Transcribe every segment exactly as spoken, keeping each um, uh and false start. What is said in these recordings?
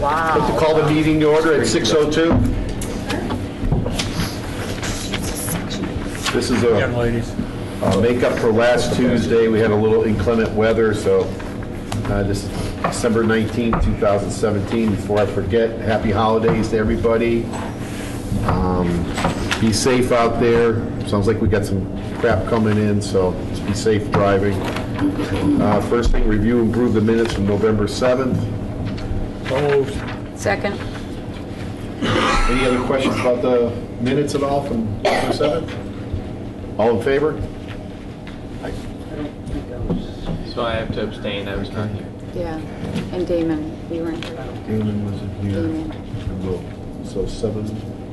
Wow. Like to call the meeting to order at six oh two. This is a, Young ladies. a makeup for last Tuesday. We had a little inclement weather, so uh, this is December nineteenth, two thousand seventeen. Before I forget, happy holidays to everybody. Um, be safe out there. Sounds like we got some crap coming in, so just be safe driving. Uh, first thing, review and approve the minutes from November seventh. So moved. Second. Any other questions about the minutes at all from November seventh? All in favor? So I have to abstain, I was not here. Yeah. And Damon, you weren't here. Damon wasn't here. Damon. So seven.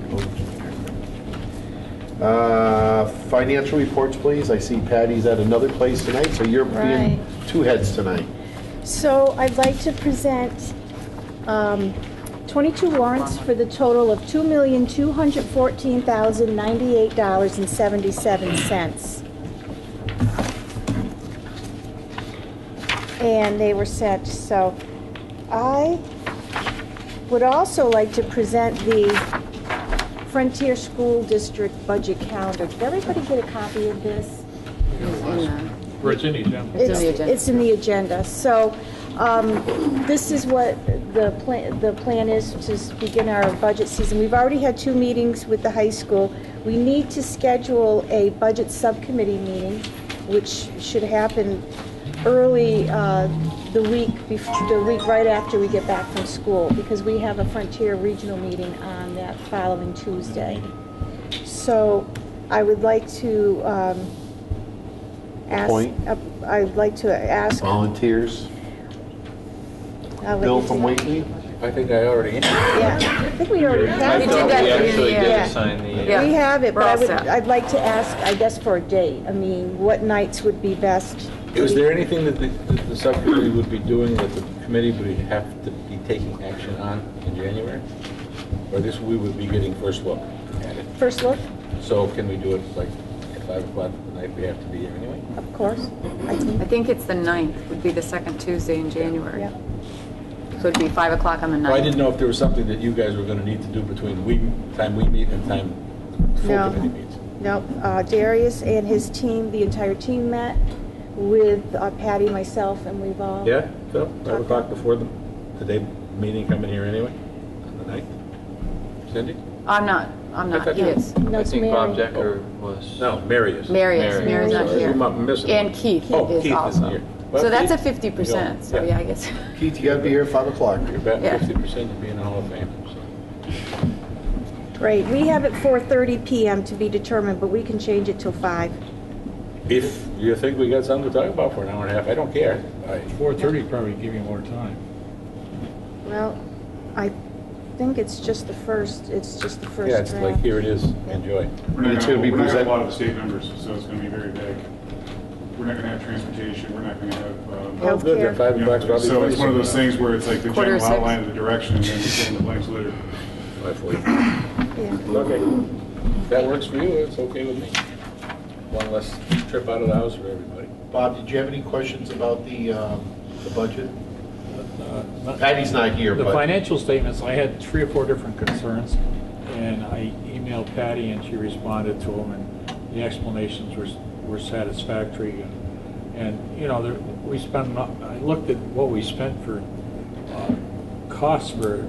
Uh, financial reports, please. I see Patty's at another place tonight, so you're being Right. two heads tonight. So I'd like to present um, twenty-two warrants for the total of two million two hundred fourteen thousand ninety-eight dollars and seventy-seven cents. And they were sent, so I would also like to present the Frontier School District budget calendar. Did everybody get a copy of this? In the, Where it's in the agenda. It's in the agenda. It's in the agenda. So um, this is what the plan, the plan is to begin our budget season. We've already had two meetings with the high school. We need to schedule a budget subcommittee meeting, which should happen early uh, the week before, the week right after we get back from school, because we have a Frontier Regional meeting on that following Tuesday. So I would like to um, ask. Appoint. Uh, I'd like to ask. Volunteers. I'll let Bill you from do- Whately. I think I already answered. Yeah, I think we already have We it. did We that for actually you, did yeah. assign the. Yeah. We have it, We're but I all would, set. I'd like to ask, I guess, for a date. I mean, what nights would be best? Is there anything that the, that the subcommittee would be doing that the committee would have to be taking action on in January? Or this, we would be getting first look at it? First look, So can we do it like at five o'clock the night we have to be here anyway? of course. I I think, think it's the ninth, would be the second Tuesday in January. yeah. So it'd be five o'clock on the Well, I didn't ninth. know if there was something that you guys were gonna need to do between we, time we meet and time full No. committee meets. No, uh, Darius and his team, the entire team met with uh, Patty, myself, and we've all. Yeah, so five o'clock before the, the day meeting coming here anyway, on the ninth? Cindy? I'm not, I'm I not, thought he you- is. No, I it's think Bob Mary. Decker was. No, Mary is. Mary is, Mary. Mary's not Sorry, here. I'm missing And one. Keith Oh, is Keith also. isn't here. Well, So that's a Keith, fifty percent, so yeah. yeah, I guess. Keith, you gotta be here at five o'clock. You're about Yeah. fifty percent to be in the Hall of Fame, so. Great. We have it four thirty p m to be determined, but we can change it till five. If you think we got something to talk about for an hour and a half, I don't care. I- four thirty probably give you more time. Well, I think it's just the first, it's just the first Yeah, it's like, draft. here it is, enjoy. We're not It's gonna gonna be we're not gonna present- have a lot of the state members, so it's gonna be very vague. We're not gonna have transportation, we're not gonna have, um, Oh, good, Healthcare. then five you know, o'clock's probably. so it's plenty one of those soon. things where it's like the Quarter general six. outline of the direction, and then you fill in the blanks later. Five forty. Yeah. Okay. If that works for you, it's okay with me. One less trip out of the house for everybody. Bob, did you have any questions about the, um, the budget? Uh, not- Patty's not here, The but financial statements, I had three or four different concerns, and I emailed Patty, and she responded to them, and the explanations were were satisfactory. And, and you know, there, we spent, I looked at what we spent for uh, costs for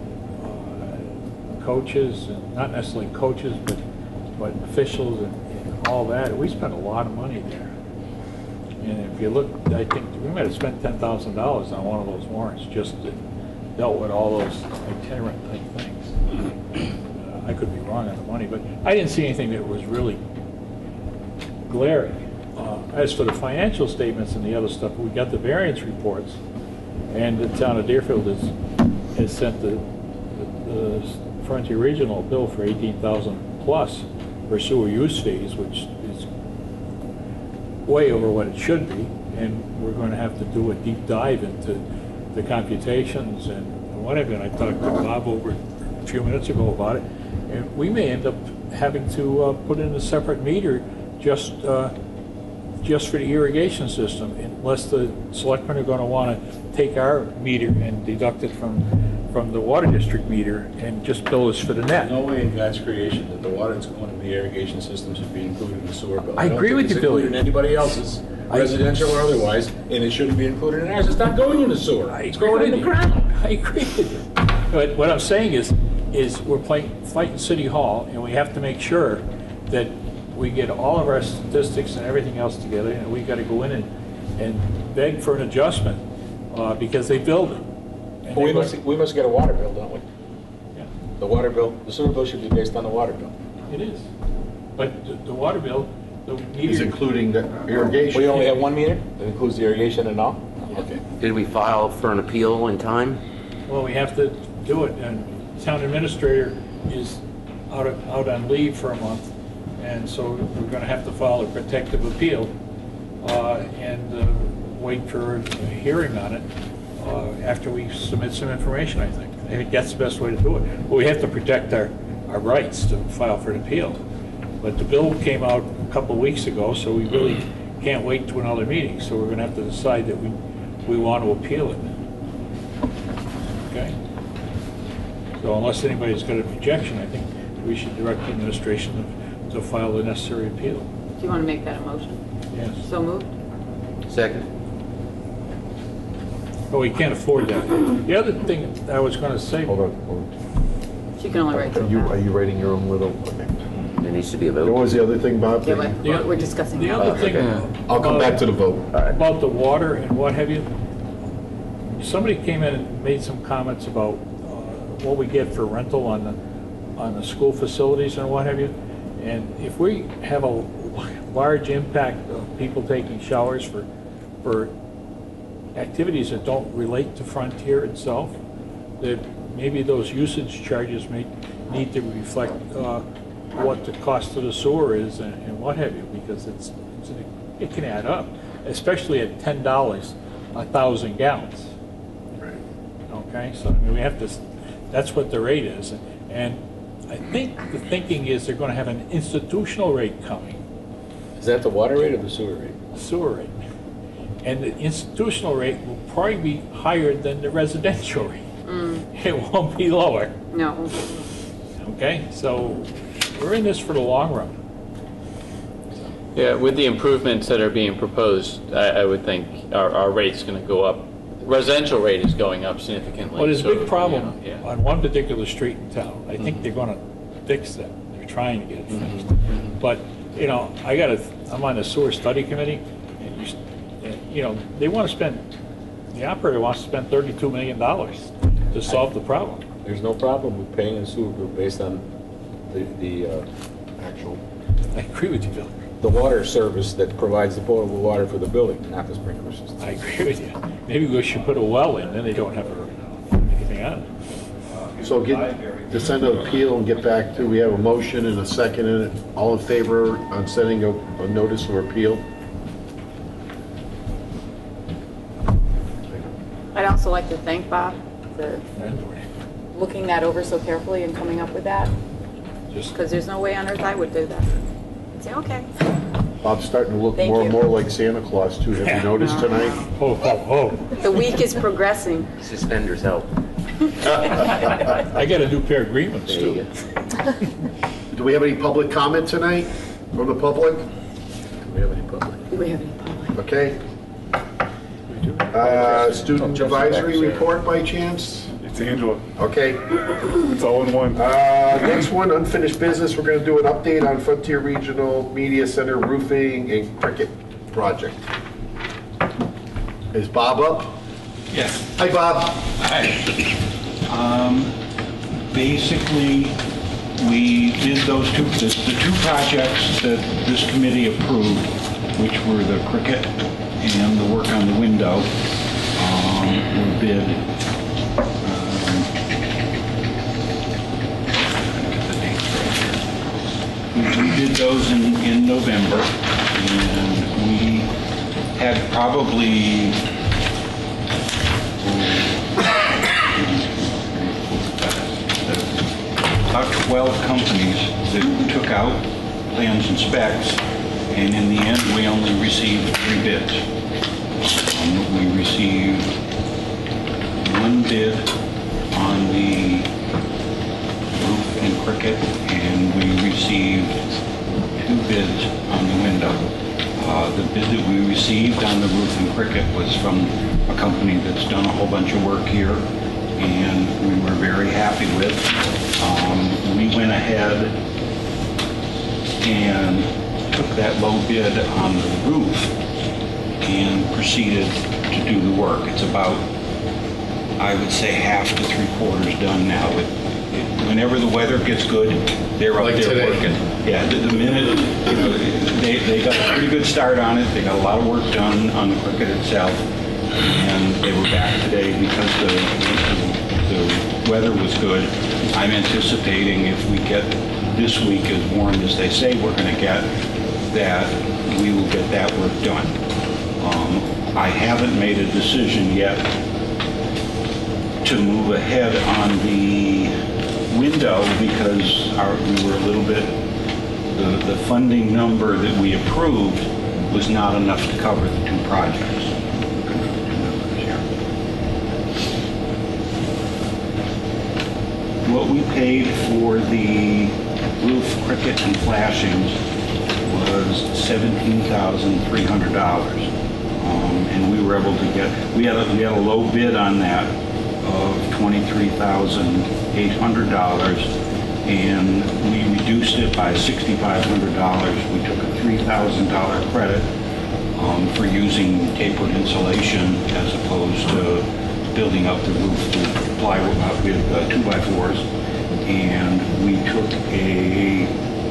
uh, coaches, and not necessarily coaches, but, but officials and, and all that. We spent a lot of money there. And if you look, I think we might have spent ten thousand dollars on one of those warrants, just that dealt with all those itinerant type things. Uh, I could be wrong on the money, but I didn't see anything that was really glaring. Uh, As for the financial statements and the other stuff, we got the variance reports, and the town of Deerfield has, has sent the, the the Frontier Regional bill for eighteen thousand plus for sewer use fees, which is way over what it should be, and we're going to have to do a deep dive into the computations and whatever. And I talked to Bob over a few minutes ago about it, and we may end up having to uh, put in a separate meter just uh, just for the irrigation system, unless the selectmen are going to want to take our meter and deduct it from from the water district meter and just bill us for the net. No way in God's creation that the water that's going into the irrigation system should be included in the sewer bill. I don't agree think with it's you, Billy. included in anybody else's, I- residential or otherwise, and it shouldn't be included in ours. It's not going in the sewer. I It's agree going in with the you. ground. I agree with you. But what I'm saying is, is we're playing, fighting City Hall, and we have to make sure that we get all of our statistics and everything else together, and we gotta go in and, and beg for an adjustment, uh, because they build it. And We they- must, we must get a water bill, don't we? Yeah, The water bill, the sewer bill should be based on the water bill. it is. But the, the water bill, the Is meter, including the irrigation. We only have one meter that includes the irrigation and all? Okay. Did we file for an appeal in time? well, we have to do it, and town administrator is out of, out on leave for a month, and so we're gonna have to file a protective appeal, uh, and, uh, wait for a hearing on it, uh, after we submit some information, I think. I think that's the best way to do it. But we have to protect our, our rights to file for an appeal. But the bill came out a couple of weeks ago, so we really can't wait to another meeting, so we're gonna have to decide that we, we want to appeal it. Okay? So unless anybody's got an objection, I think we should direct the administration to, to file the necessary appeal. Do you want to make that a motion? Yes. So moved? Second. But we can't afford that. The other thing I was gonna say, Hold on, hold on. She can only write Are two you, are down. you writing your own little, okay. There needs to be a What vote. was the other thing, Bob? Yeah, but The- we're- we're discussing the now. other thing. I'll come back to the vote. About the water and what have you, somebody came in and made some comments about uh, what we get for rental on the, on the school facilities and what have you. And if we have a large impact of people taking showers for, for activities that don't relate to Frontier itself, that maybe those usage charges may need to reflect uh, what the cost of the sewer is and and what have you, because it's, it's an- it can add up, especially at ten dollars a thousand gallons. Okay, so I mean, we have to, that's what the rate is. And I think the thinking is they're gonna have an institutional rate coming, Is that the water rate or the sewer rate? sewer rate. And the institutional rate will probably be higher than the residential rate. It won't be lower, No. okay? So we're in this for the long run. Yeah, with the improvements that are being proposed, I, I would think our, our rate's gonna go up. Residential rate is going up significantly. Well, there's a so, big problem you know, yeah. on one particular street in town. I think they're gonna fix that. They're trying to get it fixed. But, you know, I gotta, I'm on the sewer study committee, and you, s- and, you know, they wanna spend, the operator wants to spend thirty-two million dollars to solve the problem. There's no problem with paying a sewer bill based on the, the, uh, Actual. I agree with you, Bill. the water service that provides the potable water for the building, not the sprinkler system. I agree with you. Maybe we should put a well in, then they don't have a- anything on it. So get, to send an appeal and get back to, we have a motion and a second in it. All in favor on sending a, a notice of appeal? I'd also like to thank Bob for looking that over so carefully and coming up with that, Just, because there's no way on earth I would do that. I'd say, okay. Bob's starting to look Thank more and you. more like Santa Claus too. Have you noticed tonight? oh, oh, The week is progressing. Suspenders help. oh. I got a new pair of green ones, There you too. go. Do we have any public comment tonight from the public? Do we have any public? Do we have any public? Okay. Uh, student advisory report by chance? It's Angela. Okay. It's all in one. Uh, next one, unfinished business. We're gonna do an update on Frontier Regional Media Center roofing and cricket project. Is Bob up? Yes. Hi, Bob. Hi. Um, Basically, we did those two, the the two projects that this committee approved, which were the cricket and the work on the window, um, were bid. um, get the dates right here. We we did those in, in November, and we had probably about twelve companies that took out plans and specs, and in the end, we only received three bids. Um, We received one bid on bids on the window. Uh, The bid that we received on the roof in Cricket was from a company that's done a whole bunch of work here, and we were very happy with. Um, We went ahead and took that low bid on the roof and proceeded to do the work. It's about, I would say, half to three quarters done now. It- it- Whenever the weather gets good, they're up Like there today. working. Yeah, the the minute, you know, they, they got a pretty good start on it. They got a lot of work done on the Cricket itself. And they were back today because the, the, the weather was good. I'm anticipating if we get this week as warm as they say we're gonna get, that we will get that work done. Um, I haven't made a decision yet to move ahead on the window because our, we were a little bit, the, the funding number that we approved was not enough to cover the two projects. What we paid for the roof, Cricket, and flashings was seventeen thousand three hundred dollars. Um, and we were able to get, we had a, we had a low bid on that of twenty-three thousand eight hundred dollars, and we reduced it by sixty-five hundred dollars. We took a three thousand dollars credit um, for using tapered insulation as opposed to building up the roof with plywood, uh, with uh, two by fours, and we took a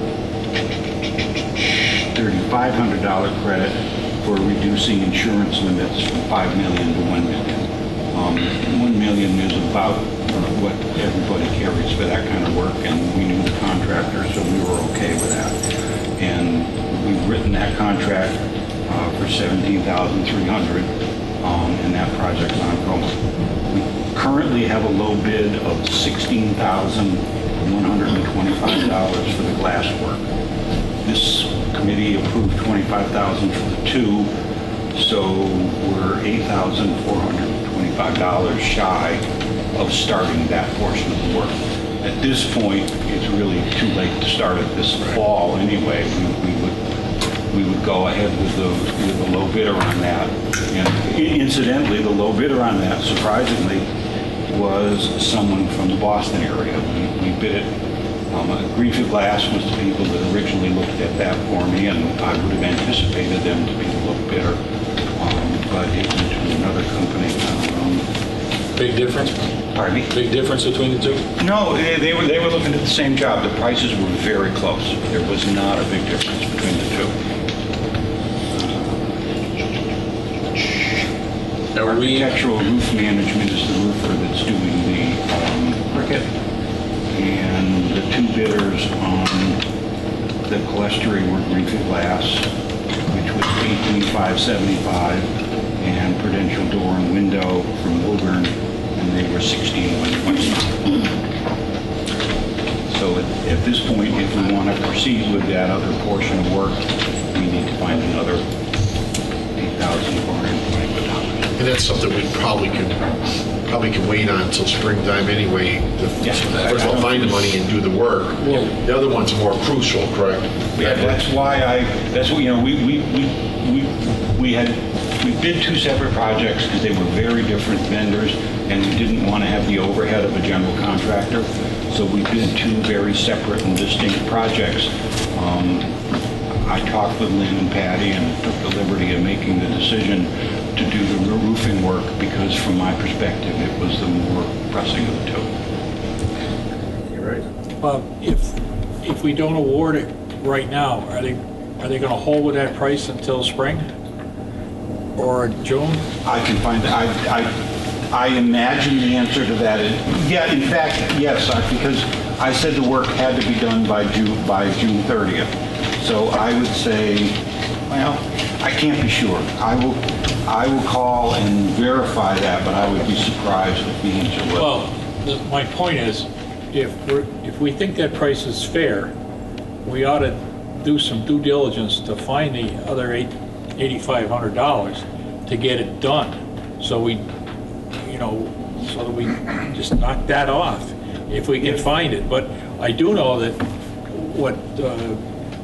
thirty-five hundred dollars credit for reducing insurance limits from five million dollars to one million dollars. Um, one million dollars is about what everybody carries for that kind of work, and we knew the contractor, so we were okay with that. And we've written that contract uh, for seventeen thousand three hundred dollars, um, and that project's ongoing. We currently have a low bid of sixteen thousand one hundred twenty-five dollars for the glass work. This committee approved twenty-five thousand dollars for the two, so we're eight thousand four hundred twenty-five dollars shy of starting that portion of the work. At this point, it's really too late to start it this fall anyway. We, we would we would go ahead with the with the low bidder on that. And incidentally, the low bidder on that, surprisingly, was someone from the Boston area. We, we bid it. Um, Greenfield Glass was the people that originally looked at that for me, and I would have anticipated them to be the low bidder. Um, but it went to another company. Um, Big difference? Pardon me? Big difference between the two? No, they, they were they were looking at the same job. The prices were very close. There was not a big difference between the two. Are we, Architectural Roof Management is the roofer that's doing the um, Cricket, and the two bidders on the clerestory were Greenfield Glass, which was eighteen thousand five hundred seventy-five, and Prudential Door and Window from Woburn, and they were sixteen thousand one hundred twenty-five. So at, at this point, if we want to proceed with that other portion of work, we need to find another eight thousand four hundred twenty-five dollars. And that's something we probably could, probably could wait on until springtime anyway. to- Yeah. First of all, find the money and do the work. The other one's more crucial, correct? Yeah, that's why I, that's what, you know, we, we, we, we we had, we bid two separate projects because they were very different vendors, and we didn't want to have the overhead of a general contractor. So we bid two very separate and distinct projects. Um, I talked with Lynn and Patty and took the liberty of making the decision to do the roofing work because from my perspective, it was the more pressing of the two. You're right. Bob, if, if we don't award it right now, are they, are they gonna hold with that price until spring? Or June? I can find, I, I, I imagine the answer to that is, yeah, in fact, yes, I- because I said the work had to be done by June, by June thirtieth. So I would say, well, I can't be sure. I will, I will call and verify that, but I would be surprised if the answer was. Well, the- my point is, if we're, if we think that price is fair, we ought to do some due diligence to find the other eight, eighty-five hundred dollars to get it done. So we, you know, so that we just knock that off if we can find it. But I do know that what uh,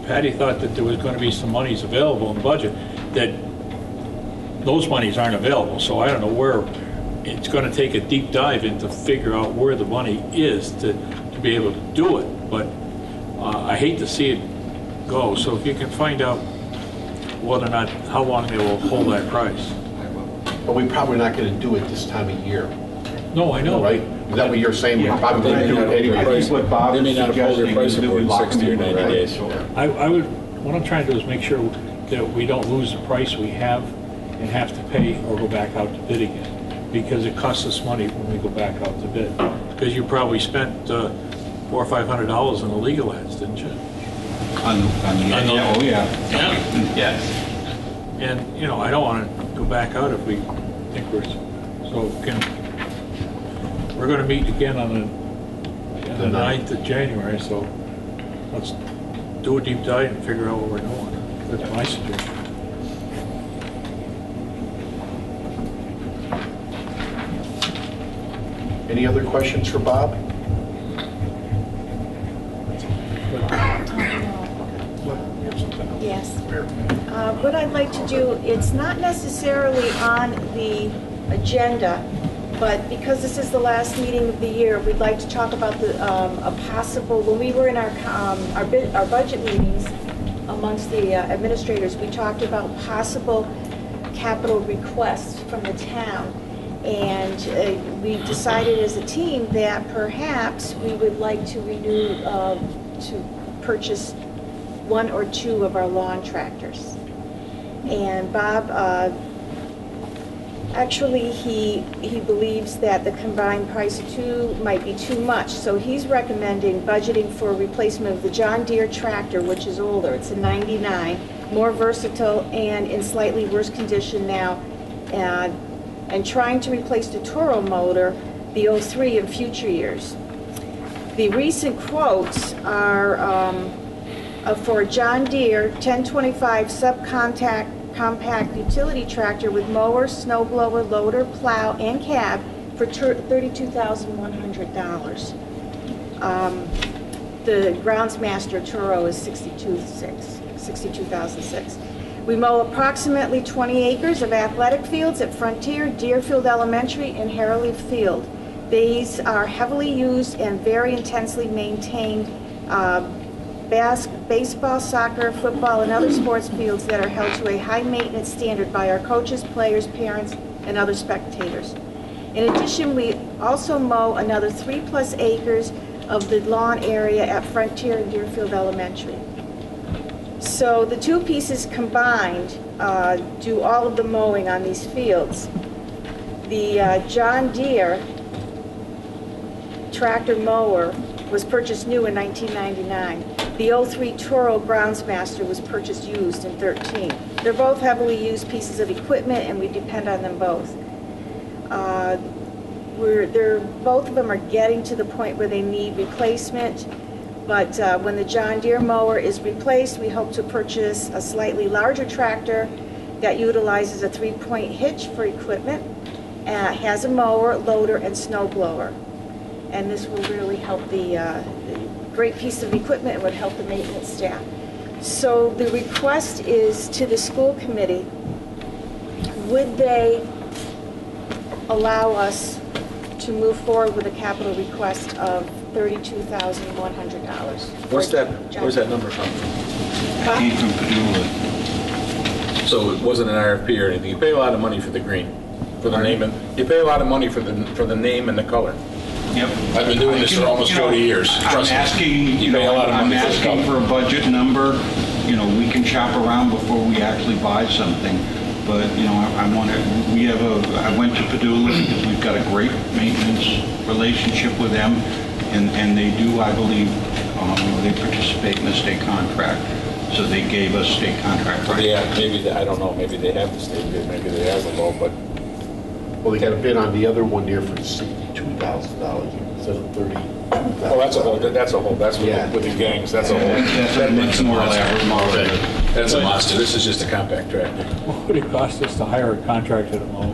Patty thought that there was going to be some monies available in the budget, that those monies aren't available. So I don't know where, it's going to take a deep dive in to figure out where the money is to, to be able to do it. But uh, I hate to see it go. So if you can find out whether or not, how long they will hold that price. But we're probably not going to do it this time of year, No, I know. right? Is that what you're saying? We're probably They going to may do not it hold their anyway. price- what Bob They may not hold their suggesting price is that more we than lock them sixty or in, ninety right? days. I, I would, what I'm trying to do is make sure that we don't lose the price we have and have to pay or go back out to bid again, because it costs us money when we go back out to bid. Because you probably spent uh, four or five hundred dollars on the legal ads, didn't you? On, on the, On the- yeah, oh, yeah. Yeah. Yes. And, you know, I don't want to go back out if we think we're, so can, we're going to meet again on the, on the The ninth. ninth of January, so let's do a deep dive and figure out what we're doing. That's my suggestion. Any other questions for Bob? Yes. Uh, What I'd like to do, it's not necessarily on the agenda, but because this is the last meeting of the year, we'd like to talk about the, um, a possible, when we were in our, um, our bid- our budget meetings amongst the uh, administrators, we talked about possible capital requests from the town. And uh, we decided as a team that perhaps we would like to renew, uh, to purchase one or two of our lawn tractors. And Bob, uh, actually, he, he believes that the combined price of two might be too much. So he's recommending budgeting for replacement of the John Deere tractor, which is older. It's a ninety-nine, more versatile and in slightly worse condition now. Uh, and trying to replace the Toro motor, the oh three, in future years. The recent quotes are um, uh, for a John Deere ten twenty-five subcompact compact utility tractor with mower, snow blower, loader, plow, and cab for thirty-two thousand one hundred dollars. Um, the Groundsmaster Toro is sixty-two thousand six. We mow approximately twenty acres of athletic fields at Frontier, Deerfield Elementary, and Harrowleaf Field. These are heavily used and very intensely maintained uh, bas baseball, soccer, football, and other sports fields that are held to a high maintenance standard by our coaches, players, parents, and other spectators. In addition, we also mow another three plus acres of the lawn area at Frontier and Deerfield Elementary. So the two pieces combined uh, do all of the mowing on these fields. The uh, John Deere tractor mower was purchased new in nineteen ninety-nine. The oh three Toro Groundsmaster was purchased used in thirteen. They're both heavily used pieces of equipment, and we depend on them both. Uh, we're, they're, both of them are getting to the point where they need replacement. But uh, when the John Deere mower is replaced, we hope to purchase a slightly larger tractor that utilizes a three-point hitch for equipment, uh, has a mower, loader, and snow blower. And this will really help the, uh, the great piece of equipment and would help the maintenance staff. So the request is to the school committee, would they allow us to move forward with a capital request of thirty-two thousand one hundred dollars? What's that, where's that number from? Came from Padula. So it wasn't an R F P or anything. You pay a lot of money for the green, for the name, and you pay a lot of money for the, for the name and the color. Yep. I've been doing this for almost You know, forty years, I'm trust me. asking, you You pay know, a lot of I'm money for the asking for color. a budget number. You know, we can shop around before we actually buy something. But, you know, I, I want to, we have a, I went to Padula because we've got a great maintenance relationship with them. And, and they do, I believe, um, they participate in the state contract. So they gave us state contract rights. Yeah, maybe, they- I don't know, maybe they have the state bid, maybe they have the low, but Well, they got a bid on the other one there for sixty-two thousand dollars instead of thirty-two thousand dollars. Oh, that's a whole, that's a whole, that's with Yeah. the- with the gangs, that's a whole. That's a that much thing's a more monster. elaborate model. Okay. That's a monster, this is just a compact tractor. What would it cost us to hire a contractor to mow?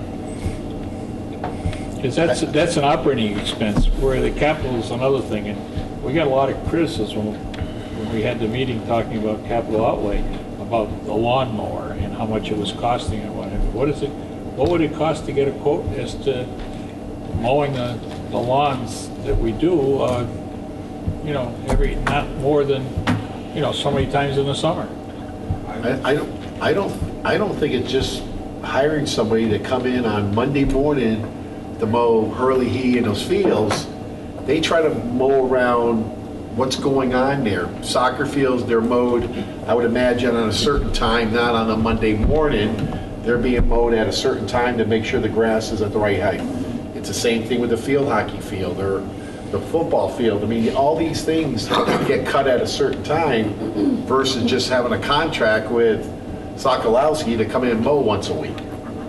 Because that's, that's an operating expense, where the capital is another thing, and we got a lot of criticism when we had the meeting talking about capital outlay, about the lawnmower and how much it was costing and what, what is it, what would it cost to get a quote as to mowing the, the lawns that we do, uh, you know, every, not more than, you know, so many times in the summer? I, I don't, I don't, I don't think it's just hiring somebody to come in on Monday morning to mow Hurley He and those fields. They try to mow around what's going on there. Soccer fields, they're mowed, I would imagine, on a certain time, not on a Monday morning. They're being mowed at a certain time to make sure the grass is at the right height. It's the same thing with the field hockey field or the football field. I mean, all these things get cut at a certain time versus just having a contract with Sokolowski to come in and mow once a week,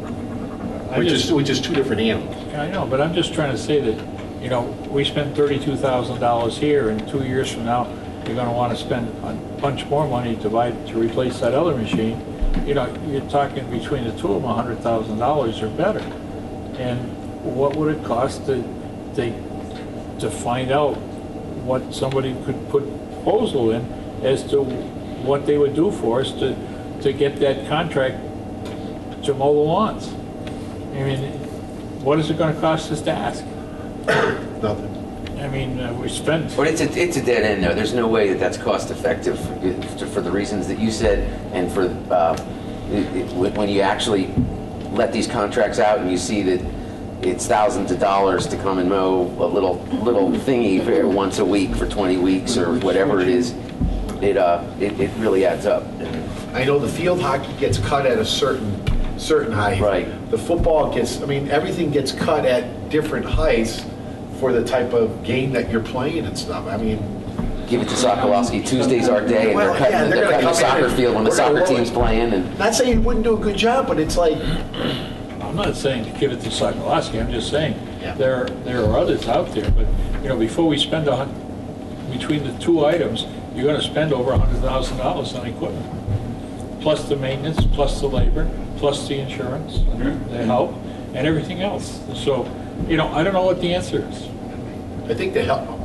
I which just- is, which is two different animals. I know, but I'm just trying to say that, you know, we spent thirty-two thousand dollars here, and two years from now, you're gonna wanna spend a bunch more money to buy, to replace that other machine. You know, you're talking between the two of them, a hundred thousand dollars or better. And what would it cost to, to, to find out what somebody could put proposal in as to what they would do for us to, to get that contract to mow the lawns? I mean, what is it gonna cost us to ask? Nothing. I mean, uh, we spent, But it's a, it's a dead end there. There's no way that that's cost effective for, for the reasons that you said, and for, uh, it, it, when you actually let these contracts out and you see that it's thousands of dollars to come and mow a little, little thingy for once a week for twenty weeks or whatever it is, it, uh, it, it really adds up. I know the field hockey gets cut at a certain, certain height. Right. The football gets, I mean, everything gets cut at different heights for the type of game that you're playing and stuff. I mean, Give it to Sokolowski. Tuesday's our day, and they're Well, cutting, yeah, they're they're gonna cutting the come in soccer and field when the we're gonna soccer roll team's it. playing, and not saying he wouldn't do a good job, but it's like, I'm not saying to give it to Sokolowski, I'm just saying, Yeah. there, there are others out there, but, you know, before we spend a hun, between the two items, you're gonna spend over a hundred thousand dollars on equipment. Plus the maintenance, plus the labor, plus the insurance, the help, and everything else. So, you know, I don't know what the answer is. I think they help.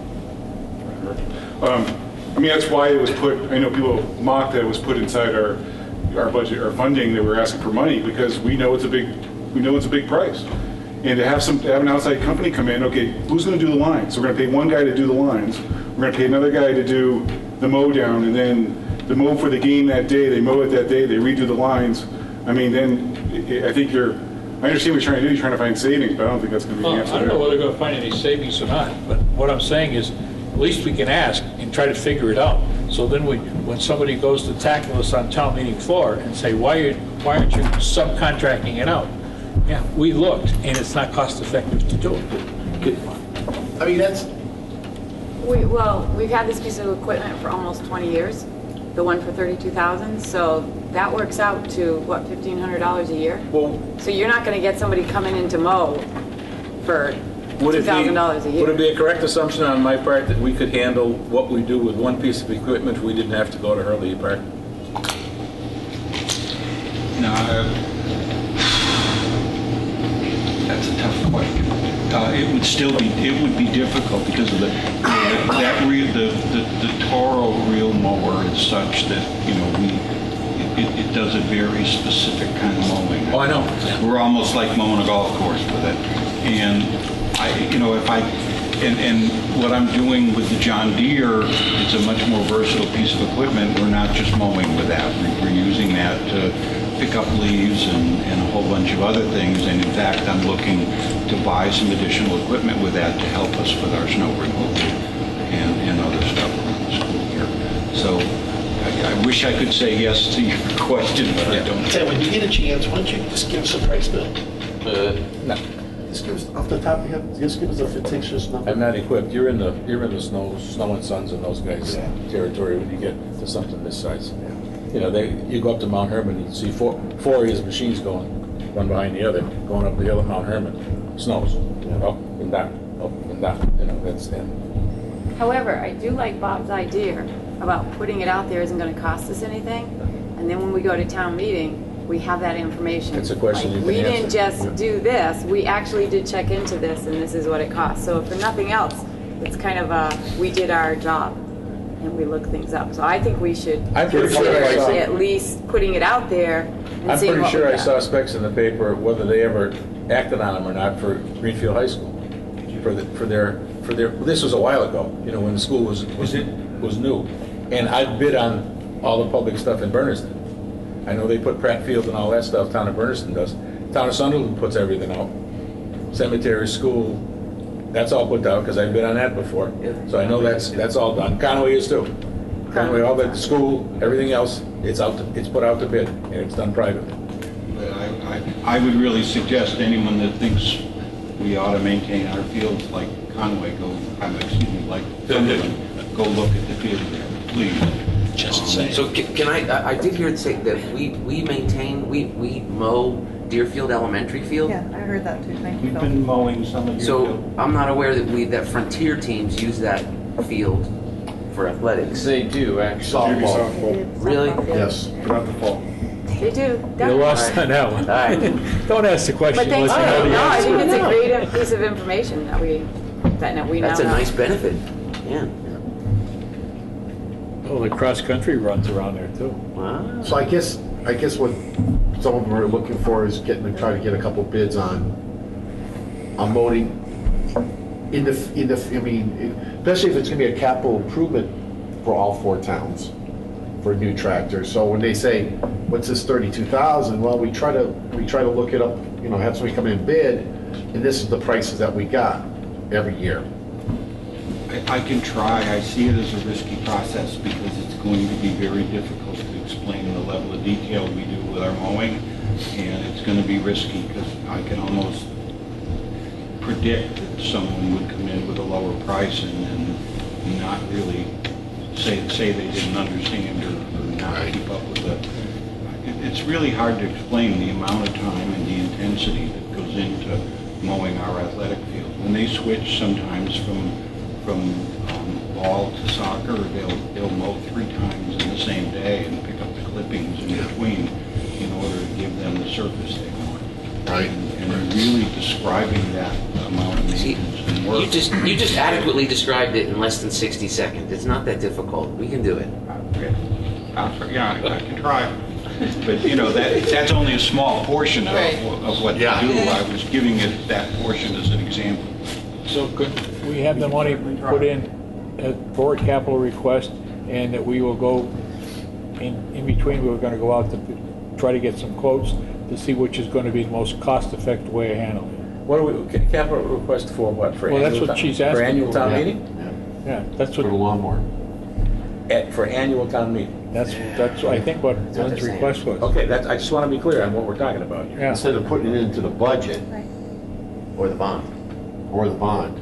Um, I mean, that's why it was put, I know people mock that it was put inside our, our budget, our funding, that we're asking for money, because we know it's a big, we know it's a big price. And to have some, to have an outside company come in, okay, who's gonna do the lines? So we're gonna pay one guy to do the lines, we're gonna pay another guy to do the mow down, and then the mow for the game that day, they mow it that day, they redo the lines. I mean, then, I I think you're, I understand what you're trying to do, you're trying to find savings, but I don't think that's gonna be the Well, answer. I don't know there. whether they're gonna find any savings or not, but what I'm saying is, at least we can ask and try to figure it out. So then we, when somebody goes to tackle us on town meeting floor and say, why are, why aren't you subcontracting it out? Yeah, we looked, and it's not cost effective to do it. I mean, that's, We, well, we've had this piece of equipment for almost twenty years, the one for thirty-two thousand, so that works out to, what, fifteen hundred dollars a year? Well, So you're not gonna get somebody coming in to mow for would two it be, thousand dollars a year. would it be a correct assumption on my part that we could handle what we do with one piece of equipment, we didn't have to go to Hurley Park? No, uh, that's a tough question. Uh, It would still be, it would be difficult because of the, that reel, the, the the Toro reel mower is such that, you know, we, it, it does a very specific kind of mowing. Oh, I know. We're almost like mowing a golf course with it. And I, you know, if I, and, and what I'm doing with the John Deere, it's a much more versatile piece of equipment. We're not just mowing with that. We're we're using that to pick up leaves and, and a whole bunch of other things. And in fact, I'm looking to buy some additional equipment with that to help us with our snow removal and, and other stuff around the school year. So I, I wish I could say yes to your question, but I don't. Ted, when you get a chance, why don't you just give us a price bill? Uh, no, Just give us, off the top of your head, just give us a fictitious number. I'm not equipped. You're in the, you're in the Snow, Snow and Sons and those guys' Yeah. territory when you get to something this size. You know, they, you go up to Mount Herman and you see four, four of his machines going, one behind the other, going up the hill of Mount Herman. Snows, up and down, up and down, you know, that's, and However, I do like Bob's idea about putting it out there isn't gonna cost us anything, and then when we go to town meeting, we have that information. It's a question Like, you can we didn't answer. just Yeah. do this, we actually did check into this, and this is what it costs. So for nothing else, it's kind of a, we did our job. and we look things up. So I think we should I'm pretty sure I saw- consider at least putting it out there and I'm seeing pretty what sure we I got. saw specs in the paper, whether they ever acted on them or not, for Greenfield High School. For the, for their, for their, this was a while ago, you know, when the school was, was, was new. And I bid on all the public stuff in Berniston. I know they put Pratt Field and all that stuff, town of Berniston does. Town of Sunderland puts everything out. Cemetery, school, that's all put out, because I bid on that before. So I know that's, that's all done. Conway is too. Conway, all the school, everything else, it's out, to- it's put out to bid, and it's done privately. But I, I, I would really suggest anyone that thinks we ought to maintain our fields like Conway, go, um, excuse me, like Sunderland, go look at the field there, please. Just Um, saying. So ca- can I, I- I did hear it say that we, we maintain, we, we mow Deerfield Elementary Field? Yeah, I heard that too, thank you, We've Phil. been mowing some of your So field. I'm not aware that we, that Frontier teams use that field for athletics. They do, actually. Softball. Really? Yes. Not the fault. They do. You're definitely. lost on that one. All right. Don't ask the question But thanks unless for, you know the no, I answer. think it's a No. great piece of information that we, that we now That's a know. nice benefit, yeah. Oh, the cross-country runs around there too. Wow. So I guess, I guess what some of them are looking for is getting, try to get a couple bids on, on mowing in the, in the, I mean, especially if it's gonna be a capital improvement for all four towns, for new tractors. So when they say, what's this thirty-two thousand? Well, we try to, we try to look it up, you know, have somebody come in and bid, and this is the prices that we got every year. I, I can try, I see it as a risky process because it's going to be very difficult to explain the level of detail we do with our mowing, and it's gonna be risky because I can almost predict that someone would come in with a lower price and then not really say, say they didn't understand or, or not keep up with it. It- It's really hard to explain the amount of time and the intensity that goes into mowing our athletic field. When they switch sometimes from, from um, ball to soccer, they'll, they'll mow three times in the same day and pick up the clippings in between in order to give them the surface they want. Right. And and really describing that amount of See, maintenance and work. you just, you just adequately described it in less than sixty seconds. It's not that difficult. We can do it. Okay. I'll try- Yeah, I I can try. But, you know, that, that's only a small portion of, Right. of what they do. I was giving it that portion as an example. So could we have the money put in uh, for a capital request, and that we will go, in, in between, we're gonna go out to try to get some quotes to see which is gonna be the most cost-effective way of handling it. What do we, ca- capital request for what? For Well, that's annual what town- she's For asking annual for. town Yeah. meeting? Yeah, that's For the what, lawnmower. At, for annual town meeting? that's, that's, I think what what Lynn's they're saying. request was. Okay, that's, I just want to be clear on what we're talking about here. Yeah. Instead of putting it into the budget Right. Or the bond. or the bond.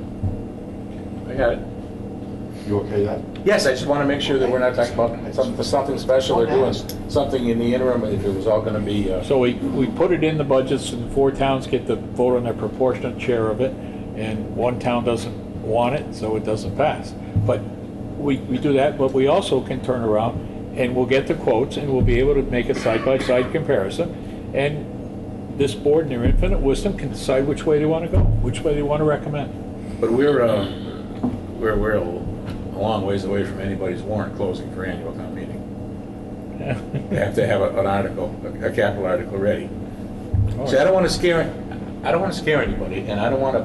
I got it. You okay with that? Yes, I just want to make sure that we're not talking about something, something special or doing something in the interim, if it was all going to be, uh, So we, we put it in the budgets, and four towns get to vote on their proportionate share of it, and one town doesn't want it, so it doesn't pass. But we, we do that, but we also can turn around, and we'll get the quotes, and we'll be able to make a side-by-side comparison, and this board, in their infinite wisdom, can decide which way they want to go, which way they want to recommend. but we're, uh, we're, we're a long ways away from anybody's warrant closing for annual town meeting. They have to have a- an article, a a capital article ready. See, I don't want to scare, I don't want to scare anybody, and I don't want to,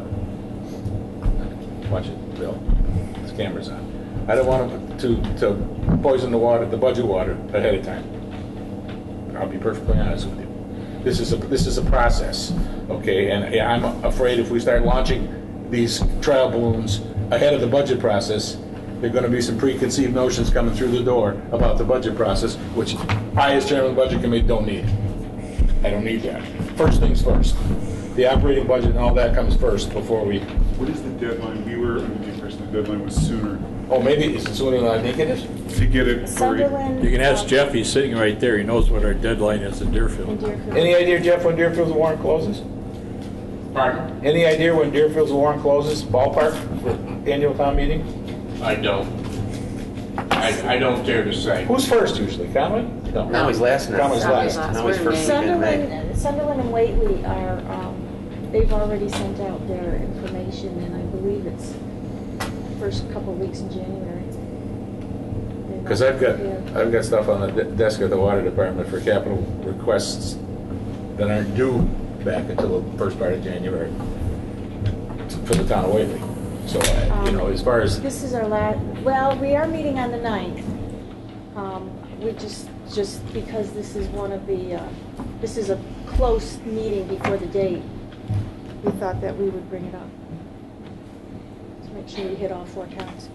watch it, Bill, this camera's on. I don't want to, to poison the water, the budget water ahead of time. I'll be perfectly honest with you. This is a, this is a process, okay? And yeah, I'm afraid if we start launching these trial balloons ahead of the budget process, there are going to be some preconceived notions coming through the door about the budget process, which I, as chairman of the budget committee, don't need. I don't need that. First things first. The operating budget and all that comes first before we, What is the deadline? We were under the impression the deadline was sooner oh, maybe it's sooner than I think it is? to get it. for- Sunderland. You can ask um, Jeff, he's sitting right there, he knows what our deadline is in in Deerfield. Deerfield. Any idea, Jeff, when Deerfield's warrant closes? Pardon? Any idea when Deerfield's warrant closes, ballpark, for annual town meeting? I don't. I, I don't dare to say. Who's first usually, Conway? No. Now he's last now. Conway's Conway's last. last. Now he's We're in first week in May. Sunderland, Sunderland and Whately are, um, they've already sent out their information, and I believe it's first couple of weeks in January. Because I've got, I've got stuff on the de- desk of the water department for capital requests that aren't due back until the first part of January for the town of Whately. So, uh, you know, as far as, This is our last, well, we are meeting on the ninth. Um, we just, just because this is one of the, uh, this is a close meeting before the date, we thought that we would bring it up. To make sure we hit all four counts.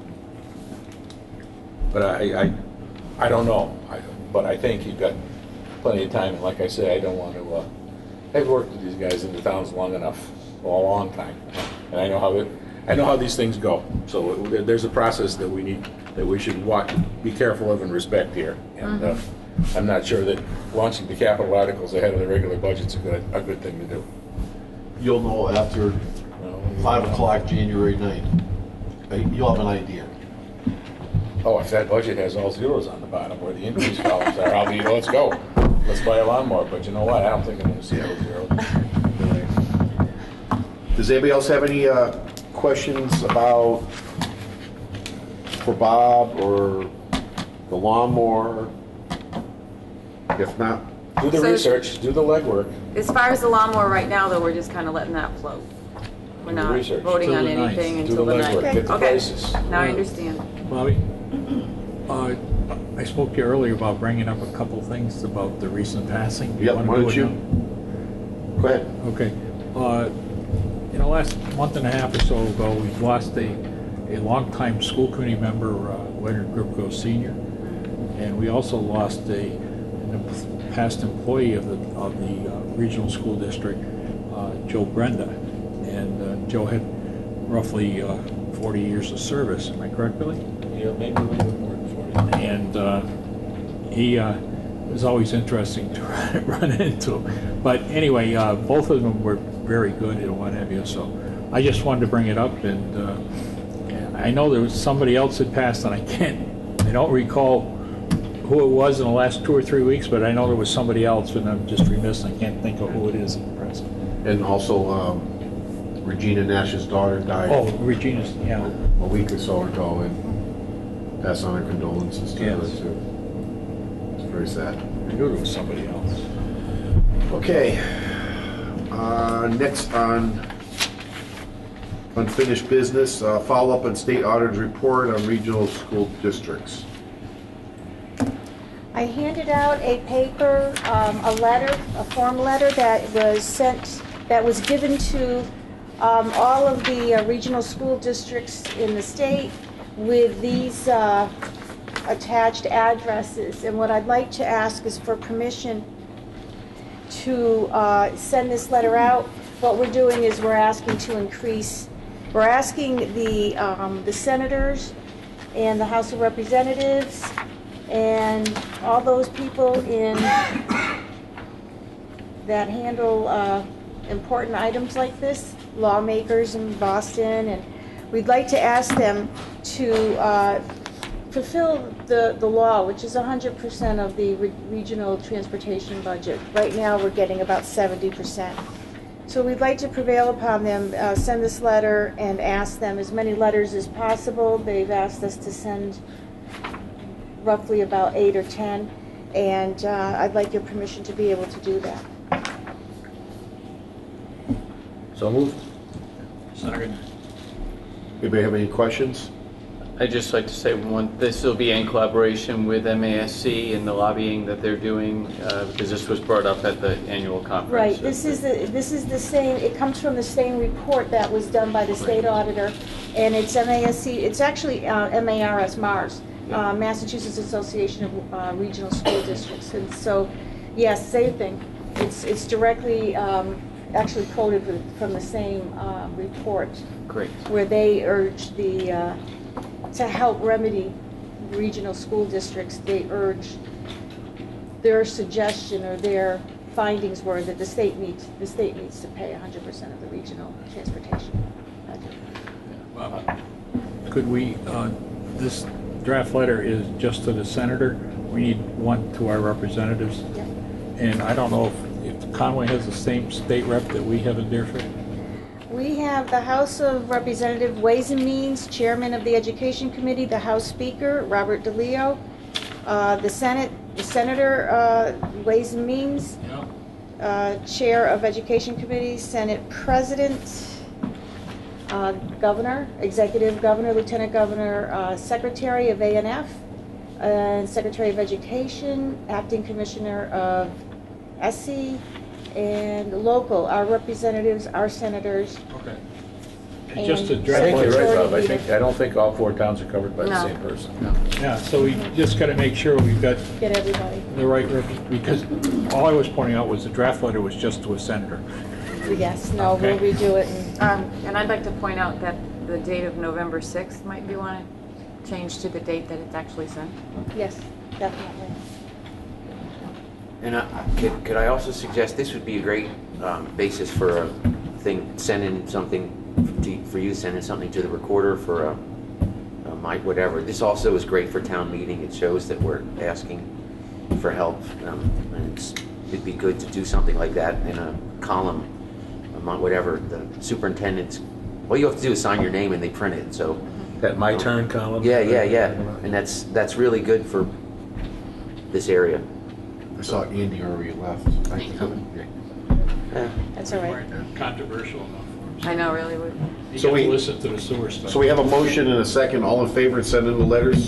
but I, I, I don't know. I, but I think you've got plenty of time. And like I say, I don't want to, uh, I've worked with these guys in the towns long enough, for a long time. And I know how it, I know how these things go. So it, there's a process that we need, that we should watch, be careful of and respect here. And uh, I'm not sure that launching the capital articles ahead of the regular budget's a good, a good thing to do. You'll know after You know, five o'clock, January ninth. Uh, You'll have an idea. Oh, if that budget has all zeros on the bottom where the increase columns are, I'll be, let's go. Let's buy a lawnmower. But you know what? I don't think I'm going to see those zeros. Does anybody else have any uh, questions about, for Bob or the lawnmower? If not, Do the So- research, do the legwork. As far as the lawnmower right now, though, we're just kind of letting that float. We're Do the not research. voting Till on the ninth. anything Do the until the legwork, ninth. get the Okay, prices. now I understand. Bobby, uh, I spoke to you earlier about bringing up a couple things about the recent passing. Do Yep, wanna why do don't it you? now? go ahead. Okay. Uh, In the last month and a half or so ago, we've lost a, a longtime school committee member, uh, Leonard Gripko Senior, and we also lost a an em- past employee of the of the uh, regional school district, uh, Joe Brenda, and uh, Joe had roughly uh, forty years of service. Am I correct, Billy? Yeah, maybe a little bit more than forty. And uh, he uh, was always interesting to run into. But anyway, uh, both of them were very good and what have you. So I just wanted to bring it up, and uh, I know there was somebody else that passed, and I can't, I don't recall who it was in the last two or three weeks, but I know there was somebody else, and I'm just remiss. I can't think of who it is at present. And also, um, Regina Nash's daughter died Oh, Regina's, yeah. a week or so ago, and pass on our condolences to her Yes. too. It's very sad. I knew there was somebody else. Okay. Uh, next on unfinished business, uh, follow up on state auditor's report on regional school districts. I handed out a paper, um, a letter, a form letter that was sent, that was given to um, all of the uh, regional school districts in the state with these uh, attached addresses. And what I'd like to ask is for permission to uh, send this letter out. What we're doing is we're asking to increase, we're asking the, um, the senators and the House of Representatives and all those people in, that handle uh, important items like this, lawmakers in Boston, and we'd like to ask them to uh, fulfill the, the law, which is one hundred percent of the re- regional transportation budget. Right now, we're getting about seventy percent. So we'd like to prevail upon them, uh, send this letter and ask them as many letters as possible. They've asked us to send roughly about eight or ten, and uh, I'd like your permission to be able to do that. So moved. Second. Anybody have any questions? I'd just like to say one, this will be in collaboration with M A S C and the lobbying that they're doing, uh, because this was brought up at the annual conference. Right, this is the, this is the same, it comes from the same report that was done by the state auditor, and it's M A S C, it's actually uh, M A R S, MARS, uh, Massachusetts Association of uh, Regional School Districts, and so, yes, same thing. It's, it's directly, um, actually quoted from- from the same uh, report, Great. where they urge the, uh, to help remedy regional school districts, they urge, their suggestion or their findings were that the state needs, the state needs to pay one hundred percent of the regional transportation budget. Uh, Could we, uh, this draft letter is just to the senator. We need one to our representatives. Yeah. And I don't know if, if Conway has the same state rep that we have in Deerfield. We have the House of Representative Ways and Means, Chairman of the Education Committee, the House Speaker, Robert DeLeo, Uh, The Senate, the Senator, uh, Ways and Means, Yeah. uh, Chair of Education Committee, Senate President, uh, Governor, Executive Governor, Lieutenant Governor, uh, Secretary of A N F, and Secretary of Education, Acting Commissioner of S C, and local, our representatives, our senators. Okay. And just to And address. I think you're right, Majority Bob. I leader. think, I don't think all four towns are covered by the No. same person. Yeah, so we just got to make sure we've got Get everybody. the right, rep- because all I was pointing out was the draft letter was just to a senator. Yes, no, we'll Okay. redo it. And Um, and I'd like to point out that the date of November sixth might be want to change to the date that it's actually sent. Yes, definitely. And I- could, could I also suggest, this would be a great um, basis for a thing, sending something, to, for you to send in something to the recorder for a, a mic, whatever. This also is great for town meeting. It shows that we're asking for help. Um, and it's, it'd be good to do something like that in a column, among whatever, the superintendent's, all you have to do is sign your name and they print it, so. That my turn column? Yeah, yeah, yeah. And that's, that's really good for this area. I saw Andy already left. Yeah. That's all right. Controversial enough for him. I know, really would. You So got to we- listen to the sewer stuff. So we have a motion and a second. All in favor of sending the letters?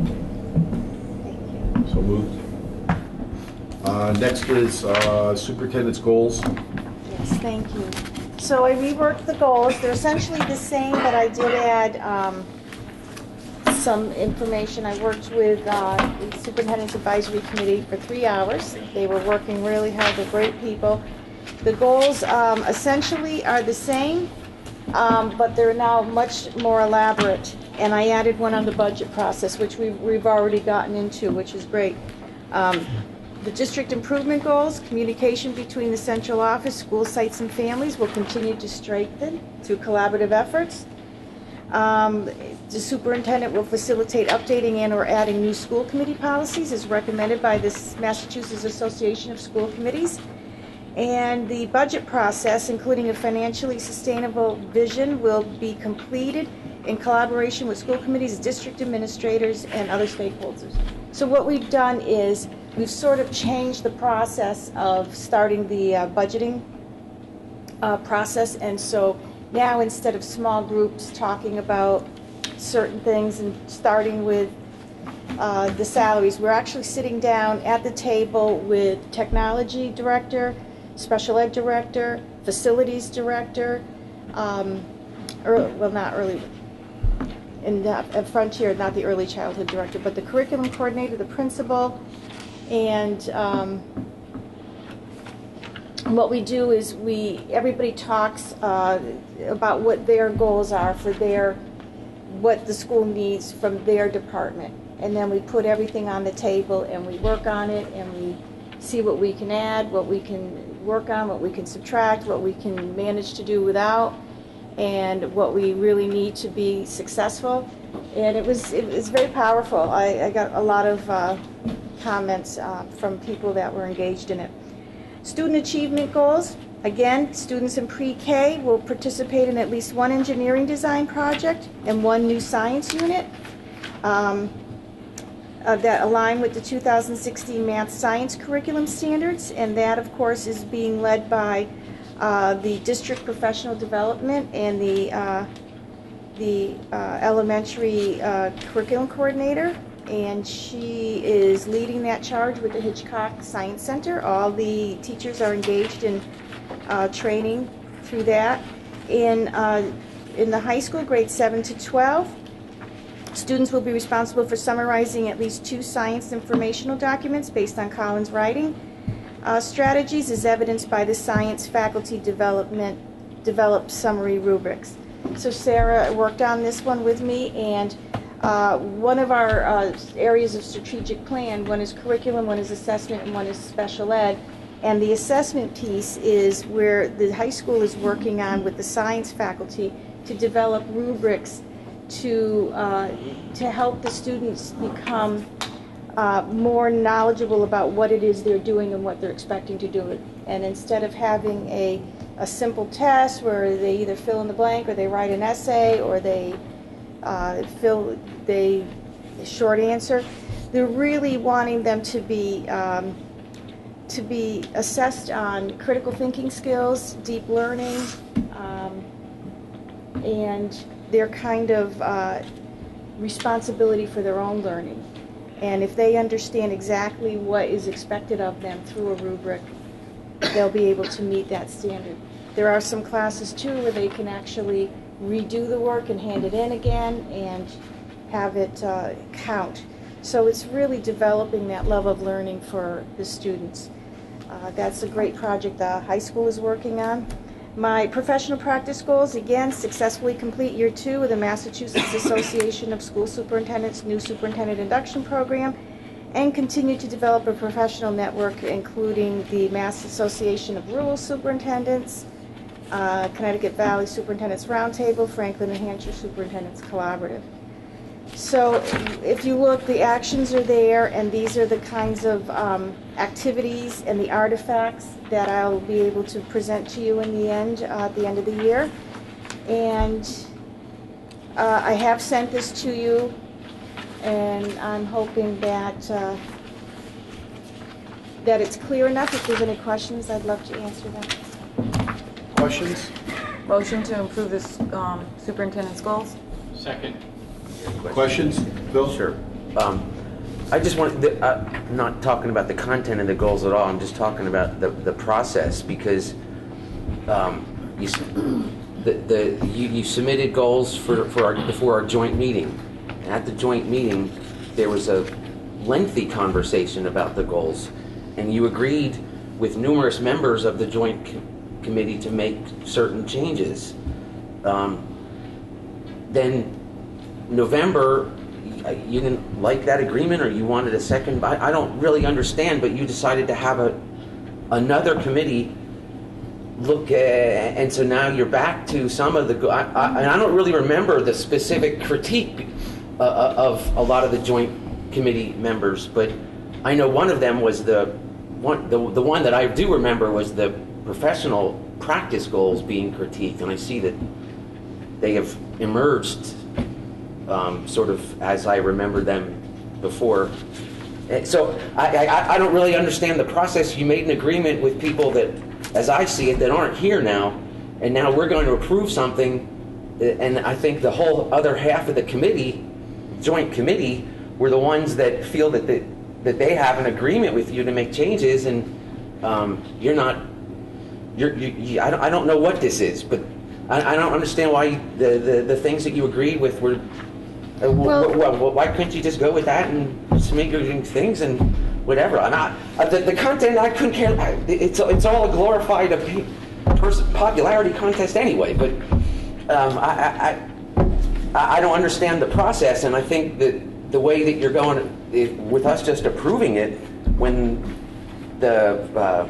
So moved. Uh, Next is uh, superintendent's goals. Yes, thank you. So I reworked the goals. They're essentially the same, but I did add um, some information. I worked with uh, the Superintendent's Advisory Committee for three hours. They were working really hard. They're great people. The goals um, essentially are the same, um, but they're now much more elaborate. And I added one on the budget process, which we've, we've already gotten into, which is great. Um, The district improvement goals, communication between the central office, school sites, and families will continue to strengthen through collaborative efforts. Um, The superintendent will facilitate updating and/or adding new school committee policies as recommended by the Massachusetts Association of School Committees. And the budget process, including a financially sustainable vision, will be completed in collaboration with school committees, district administrators, and other stakeholders. So what we've done is we've sort of changed the process of starting the uh, budgeting uh, process. And so now, instead of small groups talking about certain things and starting with uh, the salaries, we're actually sitting down at the table with technology director, special ed director, facilities director, um, early, well, not early, in the, at Frontier, not the early childhood director, but the curriculum coordinator, the principal, and um, what we do is we, everybody talks uh, about what their goals are for their, what the school needs from their department. And then we put everything on the table and we work on it and we see what we can add, what we can work on, what we can subtract, what we can manage to do without, and what we really need to be successful. And it was, it was very powerful. I, I got a lot of uh, comments uh, from people that were engaged in it. Student achievement goals. Again, students in pre-K will participate in at least one engineering design project and one new science unit um, uh, that align with the two thousand sixteen math science curriculum standards. And that, of course, is being led by uh, the district professional development and the, uh, the uh, elementary uh, curriculum coordinator. And she is leading that charge with the Hitchcock Science Center. All the teachers are engaged in uh, training through that. In, uh, in the high school, grades seven to twelve, students will be responsible for summarizing at least two science informational documents based on Collins writing uh, strategies, as evidenced by the science faculty development developed summary rubrics. So Sarah worked on this one with me, and Uh, one of our uh, areas of strategic plan, one is curriculum, one is assessment, and one is special ed. And the assessment piece is where the high school is working on with the science faculty to develop rubrics to, uh, to help the students become uh, more knowledgeable about what it is they're doing and what they're expecting to do. And instead of having a, a simple test where they either fill in the blank or they write an essay or they Uh, fill the short answer, they're really wanting them to be um, to be assessed on critical thinking skills, deep learning, um, and their kind of uh, responsibility for their own learning. And if they understand exactly what is expected of them through a rubric, they'll be able to meet that standard. There are some classes too where they can actually redo the work and hand it in again and have it uh, count. So it's really developing that love of learning for the students. Uh, that's a great project the high school is working on. My professional practice goals, again, successfully complete year two of the Massachusetts Association of School Superintendents new superintendent induction program, and continue to develop a professional network including the Mass Association of Rural Superintendents, uh, Connecticut Valley Superintendents Roundtable, Franklin, New Hampshire Superintendents Collaborative. So if you look, the actions are there, and these are the kinds of um, activities and the artifacts that I'll be able to present to you in the end, uh, at the end of the year. And uh, I have sent this to you, and I'm hoping that uh, that it's clear enough. If there's any questions, I'd love to answer them. Questions? Motion to improve this um, superintendent's goals? Second. Questions? Bill? Sure. Um, I just want, the, uh, I'm not talking about the content of the goals at all, I'm just talking about the, the process, because um, you, s- the, the, you, you submitted goals for, for our, before our joint meeting. And at the joint meeting, there was a lengthy conversation about the goals, and you agreed with numerous members of the joint co- committee to make certain changes. Um, then November, you didn't like that agreement, or you wanted a second. I, I don't really understand, but you decided to have a another committee look at, and so now you're back to some of the. go- I, I, and I don't really remember the specific critique uh, of a lot of the joint committee members, but I know one of them was the one. The, the one that I do remember was the professional practice goals being critiqued, and I see that they have emerged. Um, sort of as I remember them before. Eh, So I, I, I don't really understand the process. You made an agreement with people that, as I see it, that aren't here now, and now we're going to approve something, eh, and I think the whole other half of the committee, joint committee, were the ones that feel that the, that they have an agreement with you to make changes, and um, you're not. You're, you, you, I don't. I don't know what this is, but I, I don't understand why you, the, the the things that you agreed with were. Uh, wh- Well- wh- wh- why couldn't you just go with that and submit your things and whatever? And I, uh, the, the content, I couldn't care. I- It's it's all a glorified appe- pers- popularity contest anyway. But um, I, I I I don't understand the process, and I think that the way that you're going it, with us just approving it when the uh,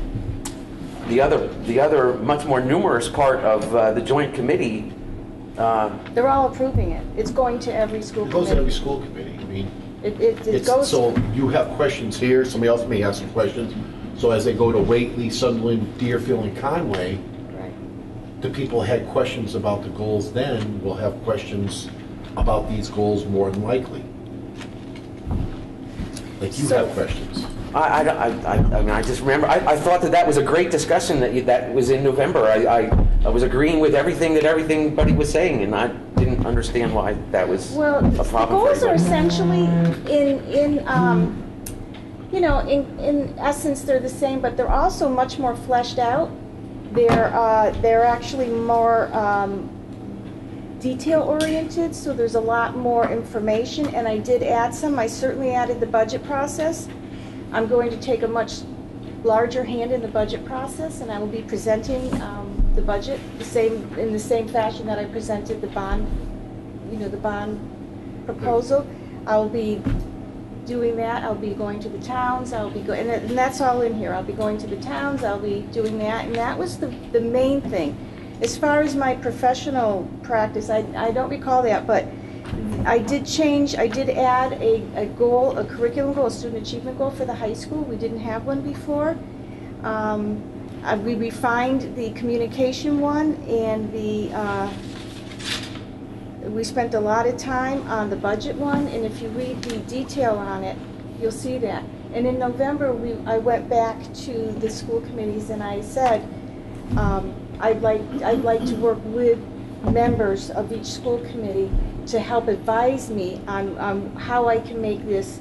the other the other much more numerous part of uh, the joint committee. Uh, They're all approving it. It's going to every school It goes to every committee. school committee. I mean, It, it, it it's, goes. so you have questions here, somebody else may have some questions. So as they go to Whately, Sunderland, Deerfield, and Conway, Right. the people had questions about the goals then will have questions about these goals more than likely. Like you So- have questions. I, I, I, I I mean, I just remember, I, I thought that that was a great discussion that you, that was in November. I, I, I was agreeing with everything that everybody was saying, and I didn't understand why that was Well, a the problem for goals are everybody. essentially in, in, um, you know, in, in essence, they're the same, but they're also much more fleshed out. They're, uh, they're actually more, um, detail-oriented, so there's a lot more information, and I did add some. I certainly added the budget process. I'm going to take a much larger hand in the budget process, and I will be presenting um, the budget the same in the same fashion that I presented the bond, you know, the bond proposal. I'll be doing that. I'll be going to the towns. I'll be going, and that's all in here. I'll be going to the towns. I'll be doing that, and that was the the main thing. As far as my professional practice, I I don't recall that, but I did change, I did add a, a goal, a curriculum goal, a student achievement goal for the high school. We didn't have one before. Um, uh, we refined the communication one and the, uh, we spent a lot of time on the budget one, and if you read the detail on it, you'll see that. And in November, we, I went back to the school committees and I said, um, I'd like, I'd like to work with members of each school committee to help advise me on, on how I can make this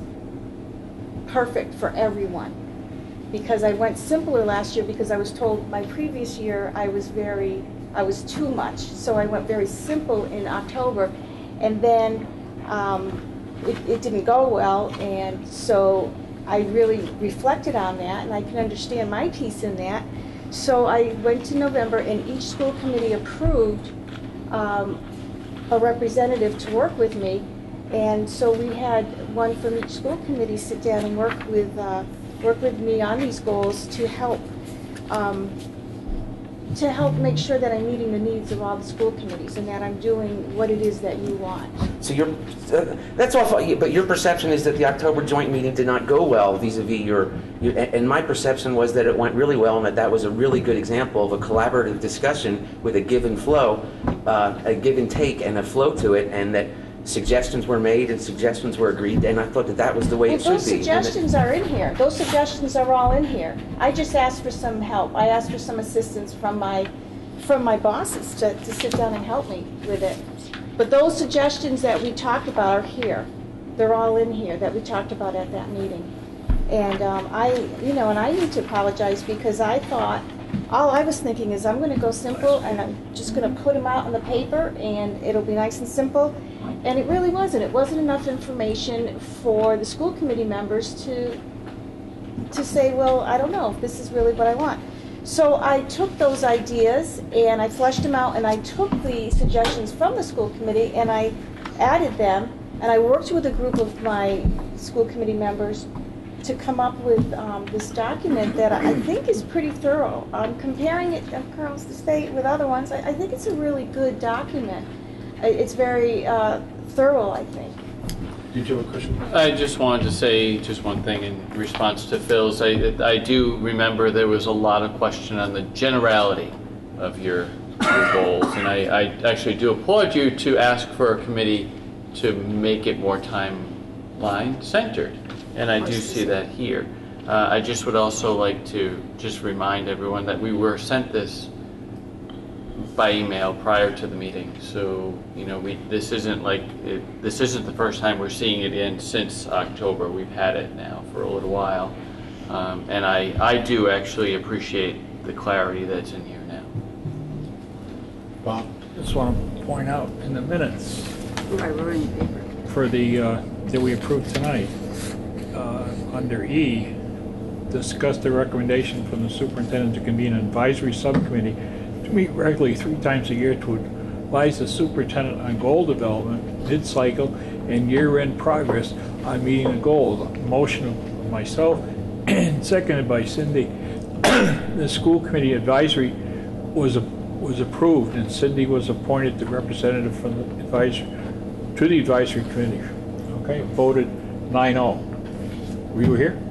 perfect for everyone. Because I went simpler last year because I was told my previous year I was very, I was too much. So I went very simple in October, and then um, it, it didn't go well, and so I really reflected on that, and I can understand my piece in that. So I went to November, and each school committee approved um, a representative to work with me, and so we had one from each school committee sit down and work with uh, work with me on these goals to help um, to help make sure that I'm meeting the needs of all the school committees and that I'm doing what it is that you want. So your, uh, that's all, fine, but your perception is that the October joint meeting did not go well vis-a-vis your, your, and my perception was that it went really well and that that was a really good example of a collaborative discussion with a give and flow, uh, a give and take and a flow to it, and that suggestions were made and suggestions were agreed, and I thought that that was the way Well, it should those be. suggestions are in here. Those suggestions are all in here. I just asked for some help. I asked for some assistance from my from my bosses to, to sit down and help me with it. But those suggestions that we talked about are here. They're all in here that we talked about at that meeting. And um, I, you know, and I need to apologize because I thought, all I was thinking is I'm going to go simple and I'm just going to put them out on the paper and it'll be nice and simple. And it really wasn't. It wasn't enough information for the school committee members to to say, well, I don't know if this is really what I want. So I took those ideas and I fleshed them out, and I took the suggestions from the school committee and I added them, and I worked with a group of my school committee members to come up with um, this document that I think is pretty thorough. Um, comparing it across the state with other ones, I, I think it's a really good document. It's very uh, thorough, I think. Did you have a question? I just wanted to say just one thing in response to Phil's. I, I do remember there was a lot of question on the generality of your, your goals, and I, I actually do applaud you to ask for a committee to make it more timeline centered, and I do see that here. Uh, I just would also like to just remind everyone that we were sent this by email prior to the meeting, so you know we this isn't like it, this isn't the first time we're seeing it in since October. We've had it now for a little while, um, and I I do actually appreciate the clarity that's in here now. Bob, just want to point out in the minutes Ooh, I wrote it in the paper. for the uh, that we approved tonight, uh, under E, discuss the recommendation from the superintendent to convene an advisory subcommittee to meet regularly three times a year to advise the superintendent on goal development, mid-cycle, and year-end progress on meeting the goals. Motion of myself and seconded by Cindy. The school committee advisory was a, was approved, and Cindy was appointed the representative from the advisory to the advisory committee. Okay, voted nine oh. Were you here?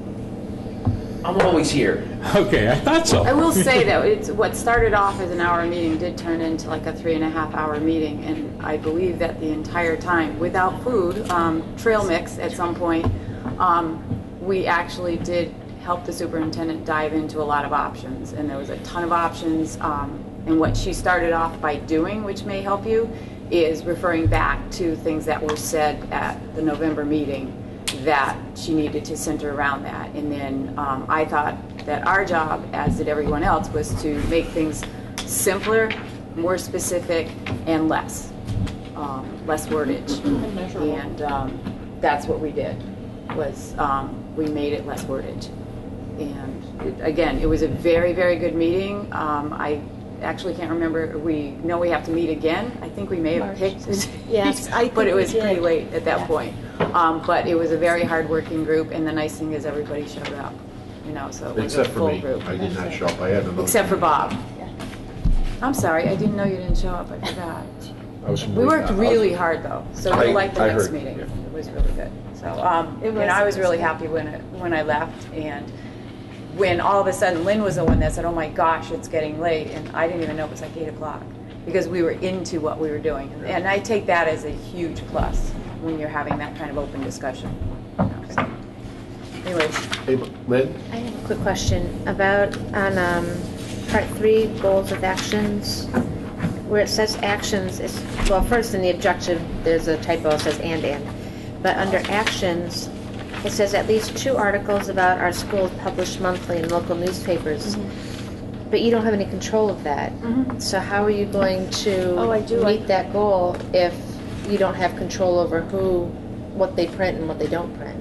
I'm always here. Okay, I thought so. I will say though, it's what started off as an hour meeting did turn into like a three and a half hour meeting, and I believe that the entire time, without food, um, trail mix at some point, um, we actually did help the superintendent dive into a lot of options, and there was a ton of options. Um, and what she started off by doing, which may help you, is referring back to things that were said at the November meeting that she needed to center around that. And then um, I thought that our job, as did everyone else, was to make things simpler, more specific, and less, um, less wordage. And um, that's what we did, was um, we made it less wordage. And it, again, it was a very, very good meeting. Um, I actually can't remember, we know we have to meet again. I think we may have March. picked it. Yes, I think but it we was did. pretty late at that Yeah. point. Um, but it was a very hard-working group, and the nice thing is everybody showed up, you know, so it was a Except for full me. group. I did not show up. I had another. Except for Bob. Yeah. I'm sorry, I didn't know you didn't show up, I forgot. I was We worked I was- really hard, though, so I- you'll like the I next heard, meeting. yeah. It was really good. So, um, It and was- I was it really was happy when, it- when I left, and when all of a sudden Lynn was the one that said, oh my gosh, it's getting late, and I didn't even know it was like eight o'clock. because we were into what we were doing. And I take that as a huge plus when you're having that kind of open discussion. You know, so. Anyways. Hey, Lynn? I have a quick question about on um, part three, goals with actions, where it says actions. Is, well, first in the objective, there's a typo. It says and and, but under actions, it says at least two articles about our schools published monthly in local newspapers. Mm-hmm. But you don't have any control of that. Mm-hmm. So how are you going to Oh, I do. meet I- that goal if you don't have control over who, what they print and what they don't print?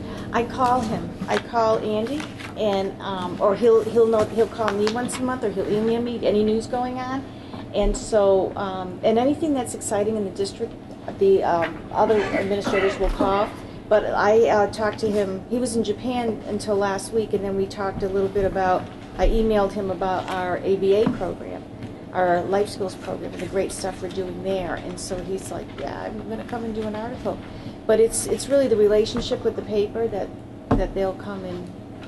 I call him. I call Andy, and um, or he'll he'll know he'll call me once a month, or he'll email me any news going on, and so um, and anything that's exciting in the district, the um, other administrators will call. But I uh, talked to him. He was in Japan until last week, and then we talked a little bit about. I emailed him about our A B A program, our life skills program, and the great stuff we're doing there. And so he's like, "Yeah, I'm going to come and do an article." But it's it's really the relationship with the paper that that they'll come and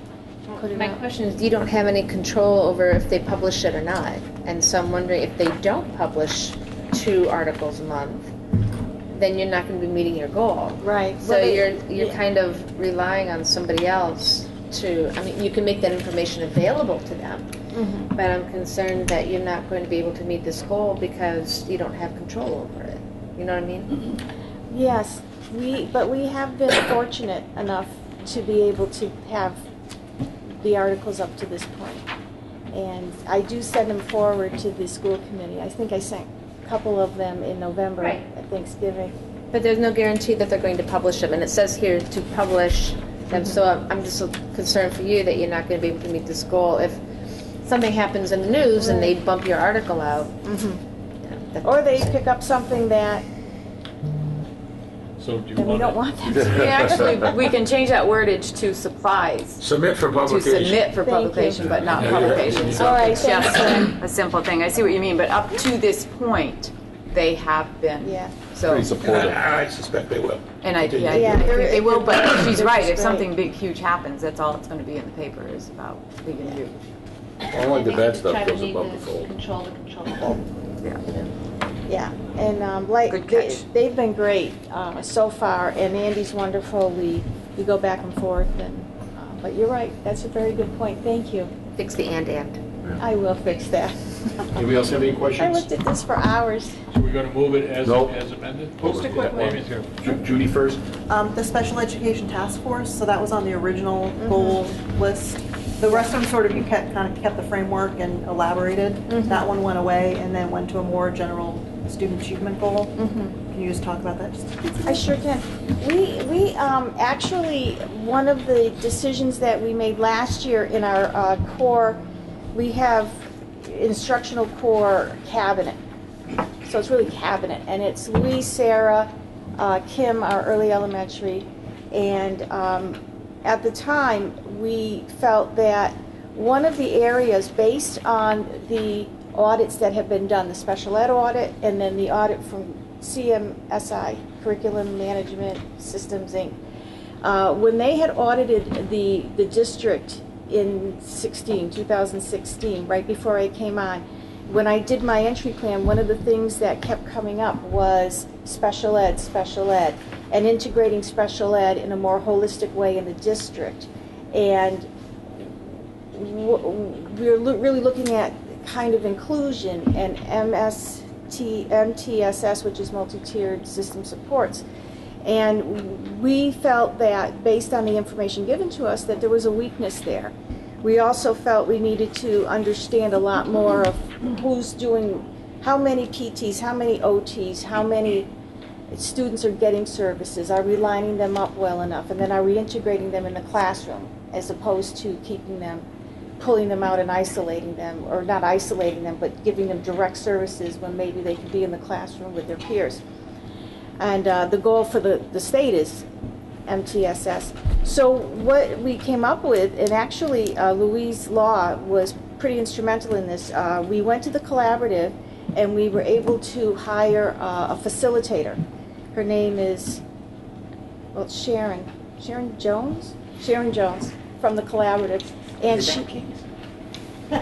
put it My out. question is, you don't have any control over if they publish it or not. And so I'm wondering if they don't publish two articles a month, then you're not going to be meeting your goal. Right. So Well, they- you're you're yeah. kind of relying on somebody else to, I mean, you can make that information available to them, Mhm. but I'm concerned that you're not going to be able to meet this goal because you don't have control over it. You know what I mean? Yes, we but we have been fortunate enough to be able to have the articles up to this point. And I do send them forward to the school committee. I think I sent a couple of them in November Right. at Thanksgiving. But there's no guarantee that they're going to publish them, and it says here to publish them. So I'm, I'm just concerned for you that you're not going to be able to meet this goal if something happens in the news and they bump your article out. Mhm. You know, that- Or they pick up something that, So do you that we don't want want them to. We actually, we can change that wordage to supplies, Submit for to publication. submit for Thank you. publication, but not Yeah, yeah. publication. So All right, it's just thanks, a simple thing. I see what you mean, but up to this point, they have been. Yeah. So, Pretty supportive. I suspect they will. and I, yeah, I Yeah, think they're- they will, but she's right. If Great. something big, huge happens, that's all it's going to be in the paper is about big and huge. Only the bad Try stuff to goes meet above the the fold. Control the controllable. Yeah. Yeah, and um, like Good they, catch. they've been great uh, so far, and Andy's wonderful. We we go back and forth, and uh, but you're right. That's a very good point. Thank you. Fix the and and. I will fix that. Anybody else have any I questions? looked at this for hours. So we're going to move it as Nope. as amended? Just a quick Yeah, Amy's here. Ju- Judy first? Um, the Special Education Task Force, so that was on the original goal list. The rest of them sort of, you kept, kind of kept the framework and elaborated. That one went away and then went to a more general student achievement goal. Can you just talk about that? Just- I sure can. We we um, actually one of the decisions that we made last year in our uh, core, we have instructional core cabinet. So it's really cabinet, and it's Louise, Sarah, uh, Kim, our early elementary, and um, at the time we felt that one of the areas, based on the audits that have been done, the special ed audit, and then the audit from C M S I, Curriculum Management Systems Incorporated, uh, when they had audited the the district in sixteen, two thousand sixteen, right before I came on, when I did my entry plan, one of the things that kept coming up was special ed, special ed, and integrating special ed in a more holistic way in the district. And w- we're lo- really looking at kind of inclusion and M S T, M T S S, which is multi-tiered system supports. And we felt that, based on the information given to us, that there was a weakness there. We also felt we needed to understand a lot more of who's doing, how many P Ts, how many O Ts, how many students are getting services. Are we lining them up well enough? And then are we integrating them in the classroom as opposed to keeping them, pulling them out and isolating them, or not isolating them, but giving them direct services when maybe they could be in the classroom with their peers. And uh, the goal for the, the state is M T S S. So what we came up with, and actually uh, Louise Law was pretty instrumental in this, uh, we went to the collaborative and we were able to hire uh, a facilitator. Her name is, well, Sharon, Sharon Jones? Sharon Jones from the collaborative. And she,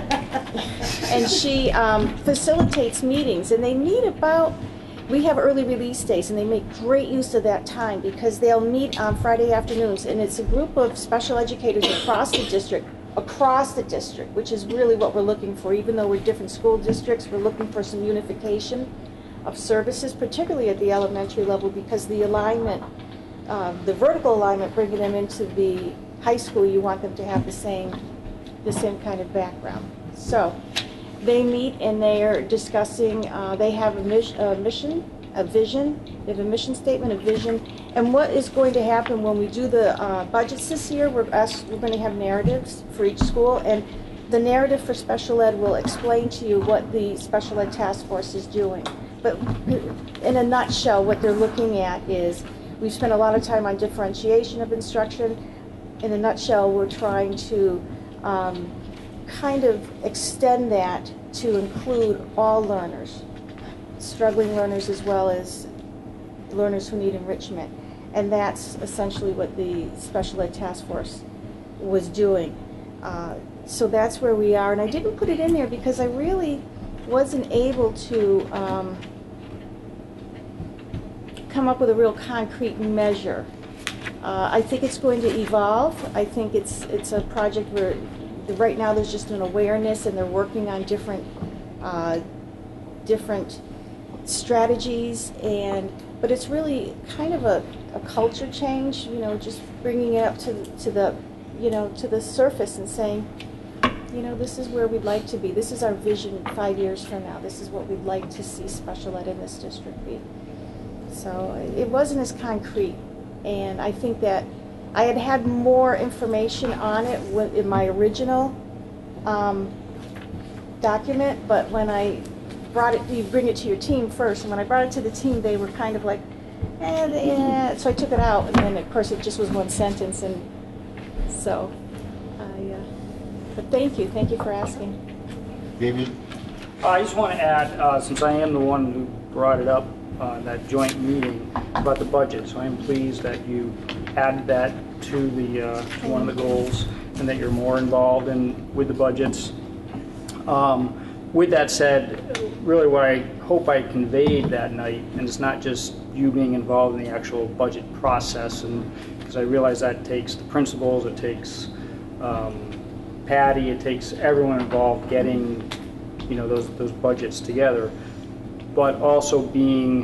And she um, facilitates meetings, and they meet about, we have early release days, and they make great use of that time because they'll meet on Friday afternoons, and it's a group of special educators across the district, across the district, which is really what we're looking for. Even though we're different school districts, we're looking for some unification of services, particularly at the elementary level, because the alignment, uh, the vertical alignment, bringing them into the high school, you want them to have the same, the same kind of background. So they meet and they are discussing, uh, they have a, mis a mission, a vision, they have a mission statement, a vision, and what is going to happen when we do the uh, budgets this year, we're, asked, we're going to have narratives for each school, and the narrative for special ed will explain to you what the special ed task force is doing. But in a nutshell, what they're looking at is, we've spent a lot of time on differentiation of instruction. In a nutshell, we're trying to um, kind of extend that to include all learners, struggling learners as well as learners who need enrichment. And that's essentially what the Special Ed Task Force was doing. Uh, so that's where we are. And I didn't put it in there because I really wasn't able to um, come up with a real concrete measure. Uh, I think it's going to evolve. I think it's it's a project where right now there's just an awareness, and they're working on different uh, different strategies, and but it's really kind of a, a culture change. You know, just bringing it up to to the you know to the surface and saying, you know, this is where we'd like to be. This is our vision five years from now. This is what we'd like to see special ed in this district be. So it wasn't as concrete. And I think that I had had more information on it in my original um, document, but when I brought it, you bring it to your team first, and when I brought it to the team, they were kind of like, eh, eh. So I took it out, and then of course it just was one sentence, and so I, uh, but thank you, thank you for asking. David? I just want to add, uh, since I am the one who brought it up, Uh, that joint meeting about the budget. So I'm pleased that you added that to the uh, to one of the goals, and that you're more involved in with the budgets. Um, with that said, really what I hope I conveyed that night, and it's not just you being involved in the actual budget process, and because I realize that takes the principals, it takes um, Patty, it takes everyone involved getting, you know, those those budgets together. But also being,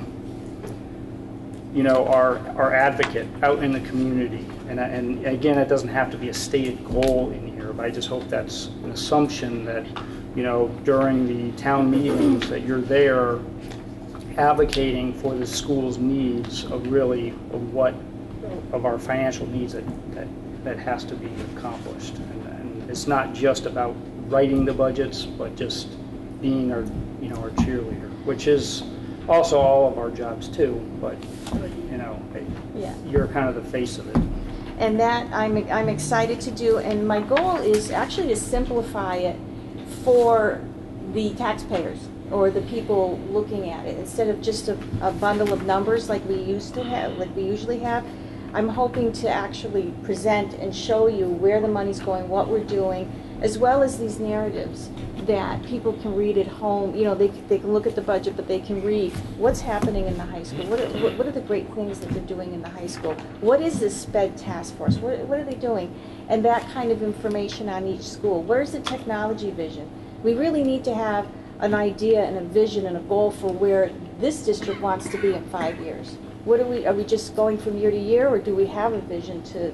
you know, our our advocate out in the community, and and again, it doesn't have to be a stated goal in here, but I just hope that's an assumption that, you know, during the town meetings that you're there advocating for the school's needs of really of what of our financial needs that that, that has to be accomplished, and, and it's not just about writing the budgets, but just being our, you know, our cheerleader, which is also all of our jobs too, but, you know, Yeah. you're kind of the face of it. And that I'm, I'm excited to do, and my goal is actually to simplify it for the taxpayers or the people looking at it, instead of just a, a bundle of numbers like we used to have, like we usually have. I'm hoping to actually present and show you where the money's going, what we're doing, as well as these narratives that people can read at home. You know, they, they can look at the budget, but they can read what's happening in the high school. What are, what, what are the great things that they're doing in the high school? What is this SPED task force? What, what are they doing? And that kind of information on each school. Where's the technology vision? We really need to have an idea and a vision and a goal for where this district wants to be in five years. What are we, are we just going from year to year, or do we have a vision to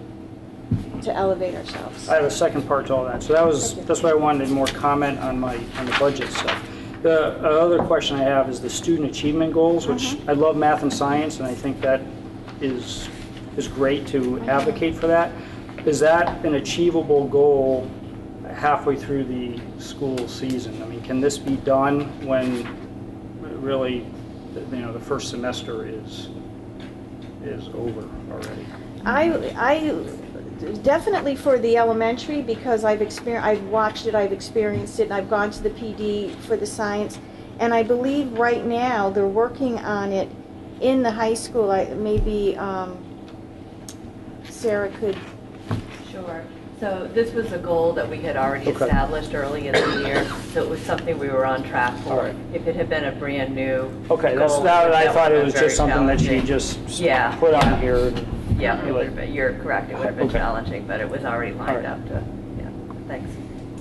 to elevate ourselves? I have a second part to all that. So that was, that's why I wanted more comment on my, on the budget stuff. The other question I have is the student achievement goals, which Uh-huh. I love math and science, and I think that is, is great to Uh-huh. advocate for that. Is that an achievable goal halfway through the school season? I mean, can this be done when really, you know, the first semester is, is over already? I, I definitely for the elementary, because I've experienced, I've watched it, I've experienced it, and I've gone to the P D for the science, and I believe right now they're working on it in the high school. I, maybe um, Sarah could. Sure. So this was a goal that we had already Okay. established early in the year, so it was something we were on track All for. right. If it had been a brand new Okay, that's, goal, now that I that thought would've it was been just very something that she challenging. just s- Yeah, put yeah. on here. Yeah, it Anyway. would have been, you're correct, it would have been Okay. challenging, but it was already lined right. up to, yeah, thanks.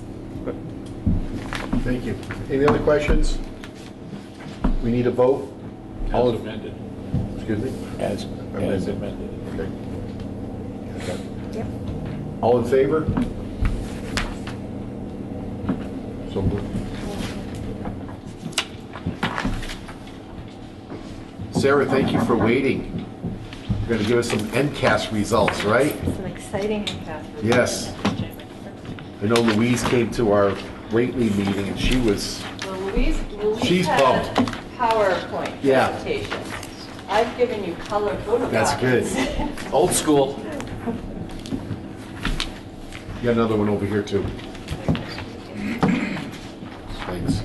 Thank you. Any other questions? We need a vote? All As in- amended. Excuse me? As, as amended. Okay. Okay. All in favor? So moved. Sarah, thank you for waiting. You're going to give us some MCAS results, right? Some exciting cast. Yes. I know Louise came to our Whately meeting and she was, Well, Louise, Louise She's had pumped. a PowerPoint Yeah. presentation. I've given you color photocopies. that's good. Old school. You got another one over here too. Thanks.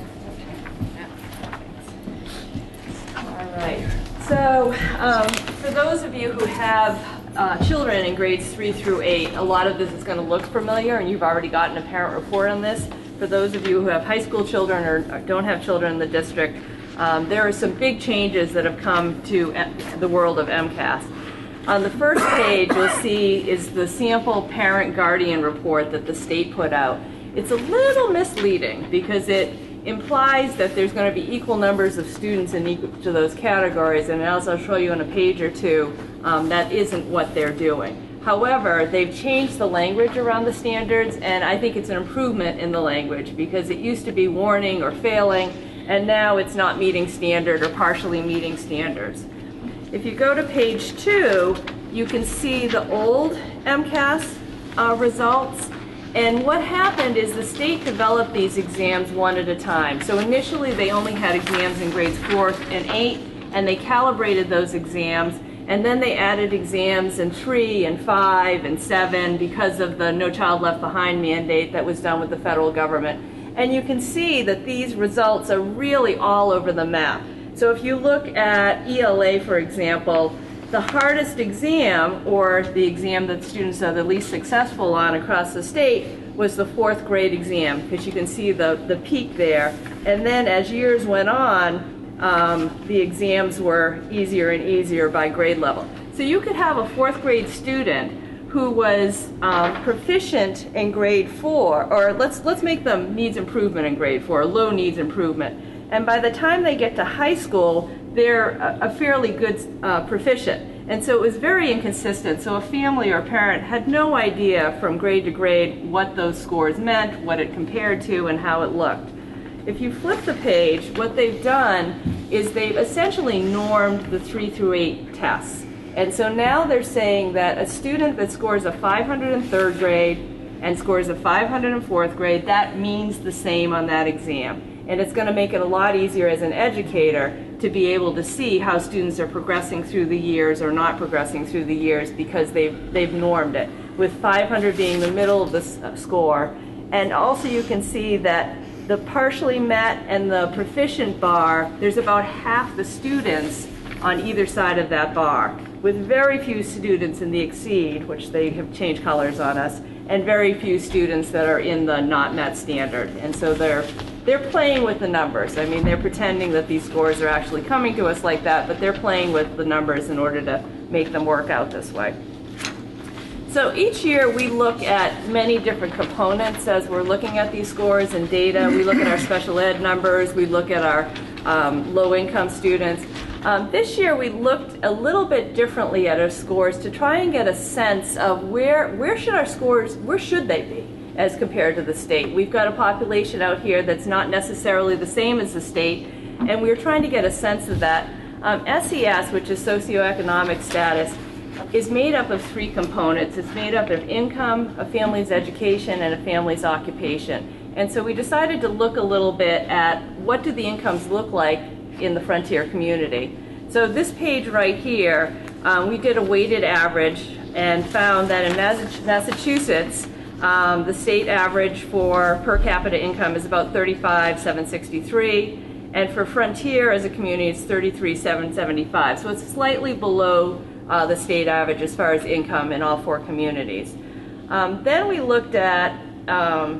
All right. So, um, for those of you who have uh, children in grades three through eight, a lot of this is going to look familiar, and you've already gotten a parent report on this. For those of you who have high school children or, or don't have children in the district, um, there are some big changes that have come to M- the world of MCAS. On the first page, you'll see is the sample parent-guardian report that the state put out. It's a little misleading because it implies that there's going to be equal numbers of students in each of those categories, and as I'll show you in a page or two, um, that isn't what they're doing. However, they've changed the language around the standards, and I think it's an improvement in the language because it used to be warning or failing, and now it's not meeting standard or partially meeting standards. If you go to page two, you can see the old MCAS uh, results. And what happened is the state developed these exams one at a time. So initially they only had exams in grades four and eight, and they calibrated those exams. And then they added exams in three and five and seven because of the No Child Left Behind mandate that was done with the federal government. And you can see that these results are really all over the map. So if you look at E L A, for example, the hardest exam, or the exam that students are the least successful on across the state, was the fourth grade exam, because you can see the, the peak there. And then as years went on, um, the exams were easier and easier by grade level. So you could have a fourth grade student who was um, proficient in grade four, or let's, let's make them needs improvement in grade four, low needs improvement. And by the time they get to high school, they're a, a fairly good uh, proficient. And so it was very inconsistent. So a family or a parent had no idea from grade to grade what those scores meant, what it compared to, and how it looked. If you flip the page, what they've done is they've essentially normed the three through eight tests. And so now they're saying that a student that scores a five hundred in third grade and scores a five hundred in fourth grade, that means the same on that exam. And it's going to make it a lot easier as an educator to be able to see how students are progressing through the years or not progressing through the years because they've, they've normed it, with five hundred being the middle of the score. And also you can see that the partially met and the proficient bar, there's about half the students on either side of that bar, with very few students in the exceed, which they have changed colors on us, and very few students that are in the not met standard. And so they're they're playing with the numbers. I mean, they're pretending that these scores are actually coming to us like that, but they're playing with the numbers in order to make them work out this way. So each year we look at many different components as we're looking at these scores and data. We look at our special ed numbers, we look at our um, low-income students. Um, this year we looked a little bit differently at our scores to try and get a sense of where, where should our scores, where should they be as compared to the state. We've got a population out here that's not necessarily the same as the state, and we're trying to get a sense of that. Um, S E S, which is socioeconomic status, is made up of three components. It's made up of income, a family's education, and a family's occupation. And so we decided to look a little bit at what do the incomes look like in the frontier community. So this page right here, um, we did a weighted average and found that in Massachusetts, um, the state average for per capita income is about thirty-five thousand seven hundred sixty-three, and for Frontier as a community, it's thirty-three thousand seven hundred seventy-five. So it's slightly below uh, the state average as far as income in all four communities. Um, then we looked at um,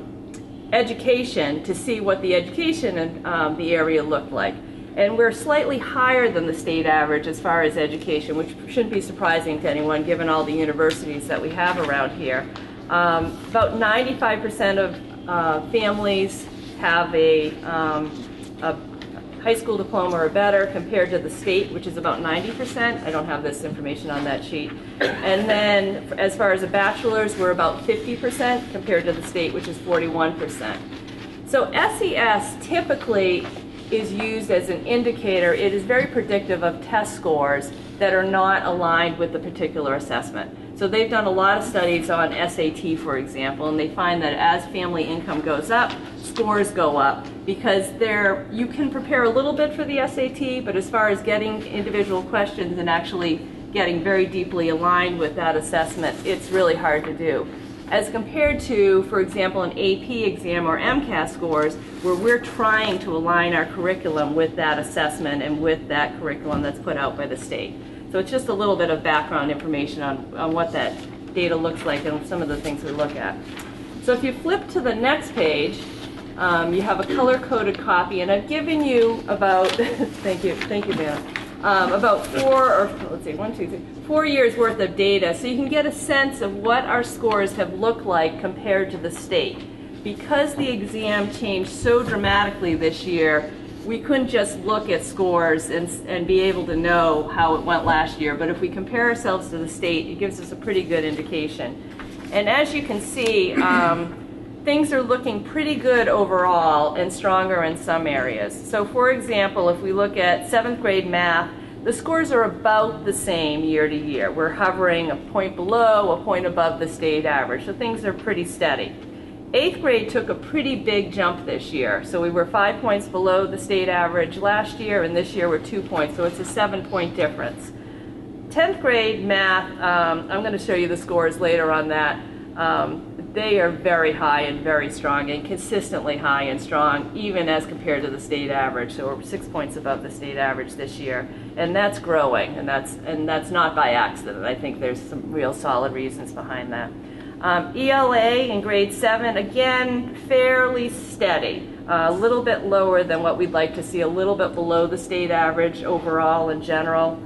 education to see what the education in um, the area looked like. And we're slightly higher than the state average as far as education, which shouldn't be surprising to anyone given all the universities that we have around here. Um, about ninety-five percent of uh, families have a, um, a high school diploma or better compared to the state, which is about ninety percent. I don't have this information on that sheet. And then as far as a bachelor's, we're about fifty percent compared to the state, which is forty-one percent. So S E S typically is used as an indicator. It is very predictive of test scores that are not aligned with the particular assessment. So they've done a lot of studies on S A T, for example, and they find that as family income goes up, scores go up because they're, you can prepare a little bit for the S A T, but as far as getting individual questions and actually getting very deeply aligned with that assessment, it's really hard to do. As compared to, for example, an A P exam or MCAS scores, where we're trying to align our curriculum with that assessment and with that curriculum that's put out by the state. So it's just a little bit of background information on, on what that data looks like and some of the things we look at. So if you flip to the next page, um, you have a color-coded copy, and I've given you about, thank you, thank you, Dan, um, about four, or let's see, one, two, three, four years worth of data, so you can get a sense of what our scores have looked like compared to the state. Because the exam changed so dramatically this year, we couldn't just look at scores and, and be able to know how it went last year, but if we compare ourselves to the state, it gives us a pretty good indication. And as you can see, um, things are looking pretty good overall and stronger in some areas. So for example, if we look at seventh grade math, the scores are about the same year to year. We're hovering a point below, a point above the state average, so things are pretty steady. Eighth grade took a pretty big jump this year. So we were five points below the state average last year, and this year we're two points, so it's a seven point difference. tenth grade math, um, I'm going to show you the scores later on that. Um, they are very high and very strong and consistently high and strong, even as compared to the state average. So we're six points above the state average this year, and that's growing, and that's, and that's not by accident. I think there's some real solid reasons behind that. Um, E L A in grade seven, again, fairly steady, uh, a little bit lower than what we'd like to see, a little bit below the state average overall in general.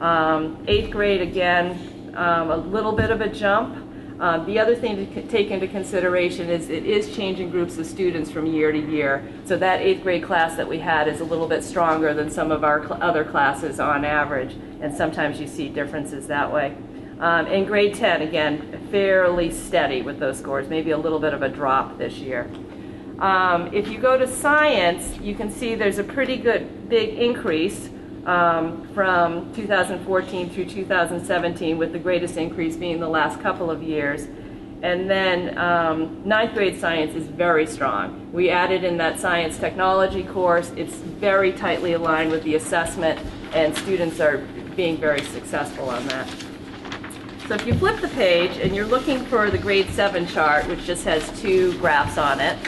Um, eighth grade, again, um, a little bit of a jump. Um, the other thing to take into consideration is it is changing groups of students from year to year. So that eighth grade class that we had is a little bit stronger than some of our cl- other classes on average, and sometimes you see differences that way. Um, in grade ten, again, fairly steady with those scores, maybe a little bit of a drop this year. Um, if you go to science, you can see there's a pretty good big increase um, from two thousand fourteen through two thousand seventeen, with the greatest increase being the last couple of years. And then um, ninth grade science is very strong. We added in that science technology course. It's very tightly aligned with the assessment, and students are being very successful on that. So if you flip the page and you're looking for the grade seven chart, which just has two graphs on it,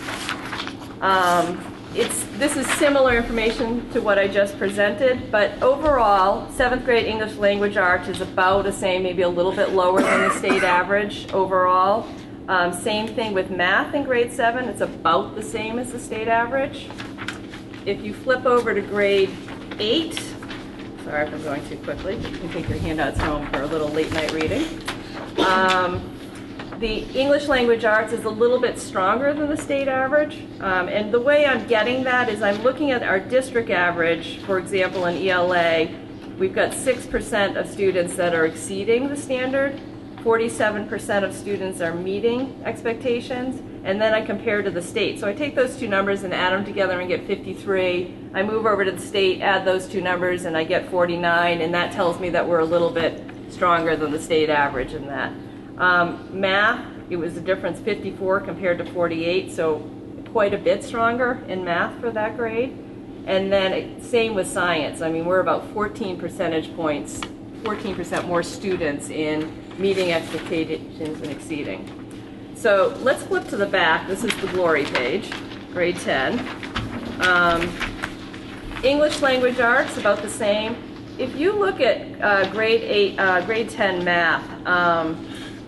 um, it's, this is similar information to what I just presented, but overall, seventh grade English language arts is about the same, maybe a little bit lower than the state average overall. Um, same thing with math in grade seven, it's about the same as the state average. If you flip over to grade eight, sorry if I'm going too quickly, you can take your handouts home for a little late night reading. Um, the English language arts is a little bit stronger than the state average. Um, and the way I'm getting that is I'm looking at our district average. For example, in E L A, we've got six percent of students that are exceeding the standard. forty-seven percent of students are meeting expectations. And then I compare to the state. So I take those two numbers and add them together and get fifty-three. I move over to the state, add those two numbers, and I get forty-nine. And that tells me that we're a little bit stronger than the state average in that. Um, math, it was a difference fifty-four compared to forty-eight, so quite a bit stronger in math for that grade. And then it, same with science. I mean, we're about fourteen percentage points, fourteen percent more students in meeting expectations and exceeding. So let's flip to the back. This is the glory page, grade ten. Um, English language arts, about the same. If you look at uh, grade eight, uh, grade ten math, um,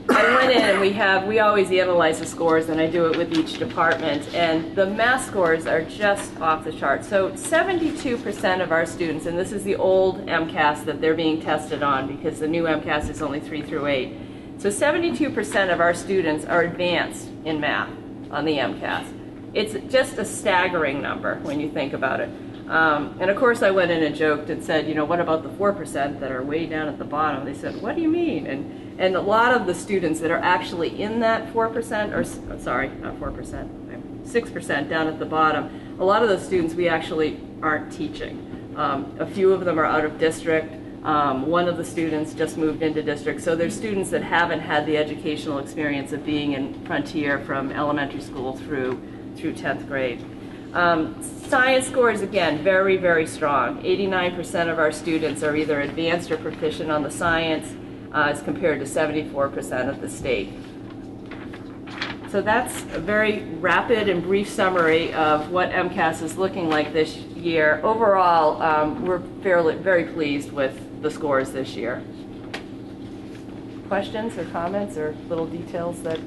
I went in and we have, we always analyze the scores, and I do it with each department, and the math scores are just off the chart. So seventy-two percent of our students, and this is the old MCAS that they're being tested on because the new MCAS is only three through eight. So seventy-two percent of our students are advanced in math on the MCAS. It's just a staggering number when you think about it. Um, and of course I went in and joked and said, you know, what about the four percent that are way down at the bottom? They said, what do you mean? And, and a lot of the students that are actually in that four percent, or sorry, not four percent, six percent down at the bottom, a lot of those students we actually aren't teaching. Um, a few of them are out of district. Um, one of the students just moved into district. So there's students that haven't had the educational experience of being in Frontier from elementary school through, through tenth grade. Um, science scores, again, very, very strong. eighty-nine percent of our students are either advanced or proficient on the science, uh, as compared to seventy-four percent of the state. So that's a very rapid and brief summary of what MCAS is looking like this year. Overall, um, we're fairly, very pleased with the scores this year. Questions or comments or little details that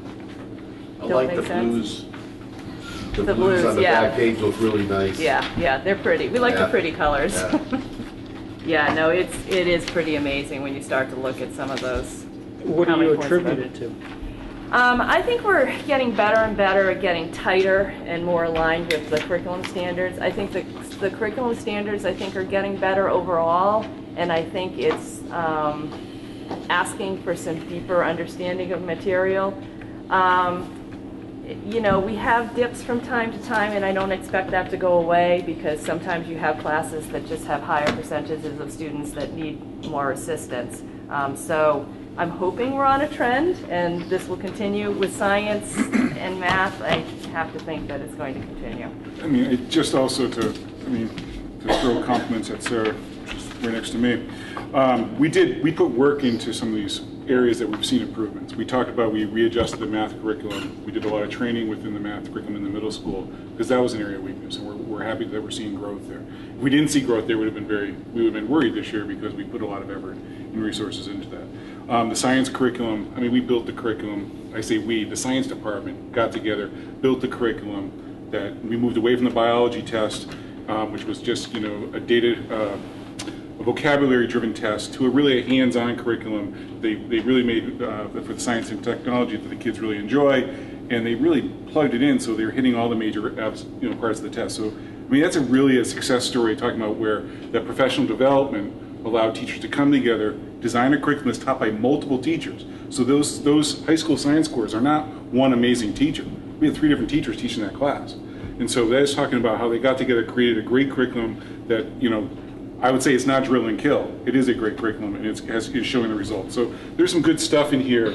I don't like make the sense? blues. The, The blues, blues, on the yeah. back page look really nice. Yeah, yeah, they're pretty. We like Yeah. the pretty colors. Yeah. Yeah, no, it's it is pretty amazing when you start to look at some of those. What do how many you points attribute above. it to? Um, I think we're getting better and better at getting tighter and more aligned with the curriculum standards. I think the, the curriculum standards, I think, are getting better overall, and I think it's um, asking for some deeper understanding of material. Um, you know, we have dips from time to time, and I don't expect that to go away because sometimes you have classes that just have higher percentages of students that need more assistance. Um, so I'm hoping we're on a trend, and this will continue with science and math. I have to think that it's going to continue. I mean, it just also to, I mean, to throw compliments at Sarah, she's right next to me. Um, we did, we put work into some of these areas that we've seen improvements. We talked about, we readjusted the math curriculum. We did a lot of training within the math curriculum in the middle school, because that was an area of weakness, and we're, we're happy that we're seeing growth there. If we didn't see growth there, we would have been very, we would have been worried this year because we put a lot of effort and resources into that. Um, the science curriculum, I mean, we built the curriculum, I say we, the science department got together, built the curriculum that we moved away from the biology test, um, which was just, you know, a data, uh, a vocabulary-driven test, to a really a hands-on curriculum. They, they really made uh, for the science and technology that the kids really enjoy, and they really plugged it in so they're hitting all the major you know, parts of the test. So, I mean, that's a really a success story talking about where that professional development allowed teachers to come together, design a curriculum that's taught by multiple teachers. So those, those high school science scores are not one amazing teacher. We had three different teachers teaching that class. And so that is talking about how they got together, created a great curriculum that, you know, I would say it's not drill and kill. It is a great curriculum, and it's, has, it's showing the results. So there's some good stuff in here,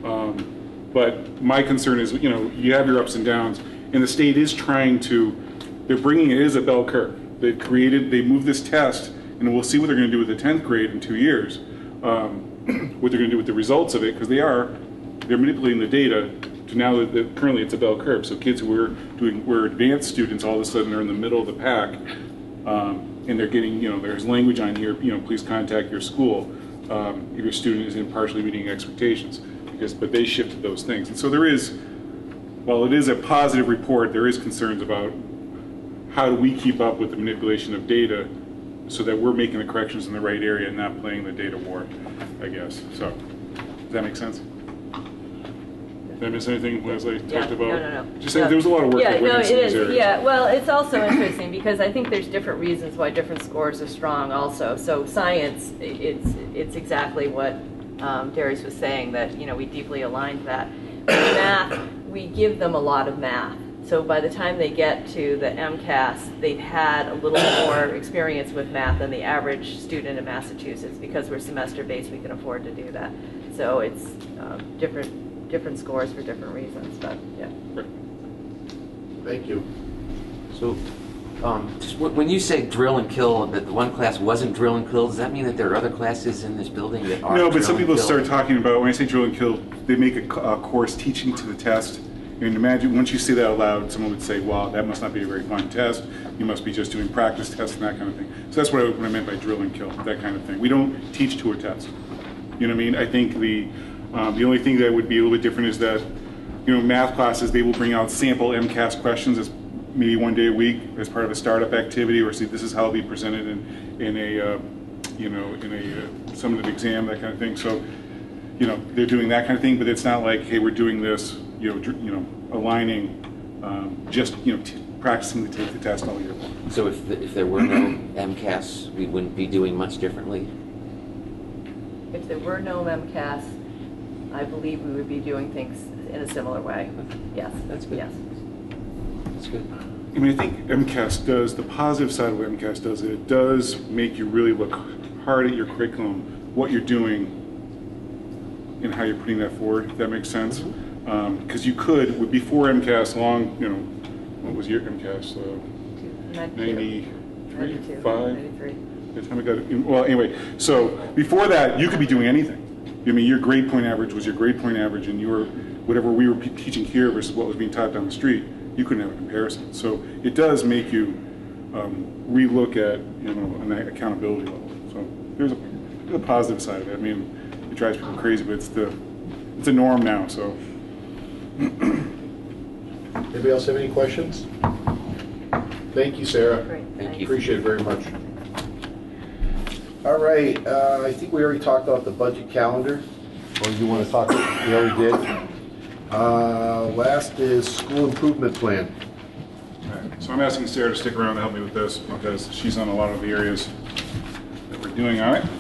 um, but my concern is, you know, you have your ups and downs, and the state is trying to, they're bringing it as a bell curve. They've created, they moved this test, and we'll see what they're going to do with the tenth grade in two years, um, what they're going to do with the results of it, because they are, they're manipulating the data to now that, that currently it's a bell curve. So kids who were doing, were advanced students all of a sudden are in the middle of the pack. Um, and they're getting, you know, there's language on here, you know, please contact your school um, if your student is impartially meeting expectations, because, but they shifted those things. And so there is, while it is a positive report, there is concerns about how do we keep up with the manipulation of data so that we're making the corrections in the right area and not playing the data war, I guess. So, does that make sense? Did I miss anything, Leslie, Yeah, talked about? no, no, no. Just saying, No. there was a lot of work Yeah, that went no, into it these is. areas. Yeah, well, it's also interesting because I think there's different reasons why different scores are strong also. So science, i- it's it's exactly what um, Darius was saying, that, you know, we deeply aligned that. With math, we give them a lot of math. So by the time they get to the MCAS, they've had a little more experience with math than the average student in Massachusetts. Because we're semester-based, we can afford to do that. So it's um, different different scores for different reasons, but yeah. Thank you. So, um, just wh- when you say drill and kill, that the one class wasn't drill and kill, does that mean that there are other classes in this building that are No, but drill some and people kill? start talking about, when I say drill and kill, they make a, c- a course teaching to the test. And imagine, once you say that out loud, someone would say, wow, that must not be a very fun test. You must be just doing practice tests and that kind of thing. So that's what I, what I meant by drill and kill, that kind of thing. We don't teach to a test. You know what I mean? I think the, Um, the only thing that would be a little bit different is that, you know, math classes, they will bring out sample MCAS questions as maybe one day a week as part of a startup activity, or see this is how it'll be presented in, in a, uh, you know, in a uh, summative exam, that kind of thing. So, you know, they're doing that kind of thing, but it's not like, hey, we're doing this, you know, dr- you know, aligning, um, just, you know, t- practicing to take the test all year long. So if, the, if there were no MCAS, we wouldn't be doing much differently? If there were no MCAS, I believe we would be doing things in a similar way. Yes. That's good. Yes. That's good. I mean, I think MCAS does, the positive side of what MCAS does, it does make you really look hard at your curriculum, what you're doing, and how you're putting that forward, if that makes sense. Because um, you could, with before MCAS, long, you know, what was your MCAS? Uh, ninety-three, five? ninety-three. By the time I got it, well, anyway, so before that, you could be doing anything. I mean, your grade point average was your grade point average, and your, whatever we were p- teaching here versus what was being taught down the street, you couldn't have a comparison. So it does make you um, relook at, you know, an accountability level. So there's a, there's a positive side of it. I mean, it drives people crazy, but it's the it's a norm now. So. Anybody else have any questions? Thank you, Sarah. Great. Thank you. Appreciate it very much. All right, uh, I think we already talked about the budget calendar. Or you want to talk? We already did. Uh, last is school improvement plan. All right. So I'm asking Sarah to stick around to help me with this because she's on a lot of the areas that we're doing on it.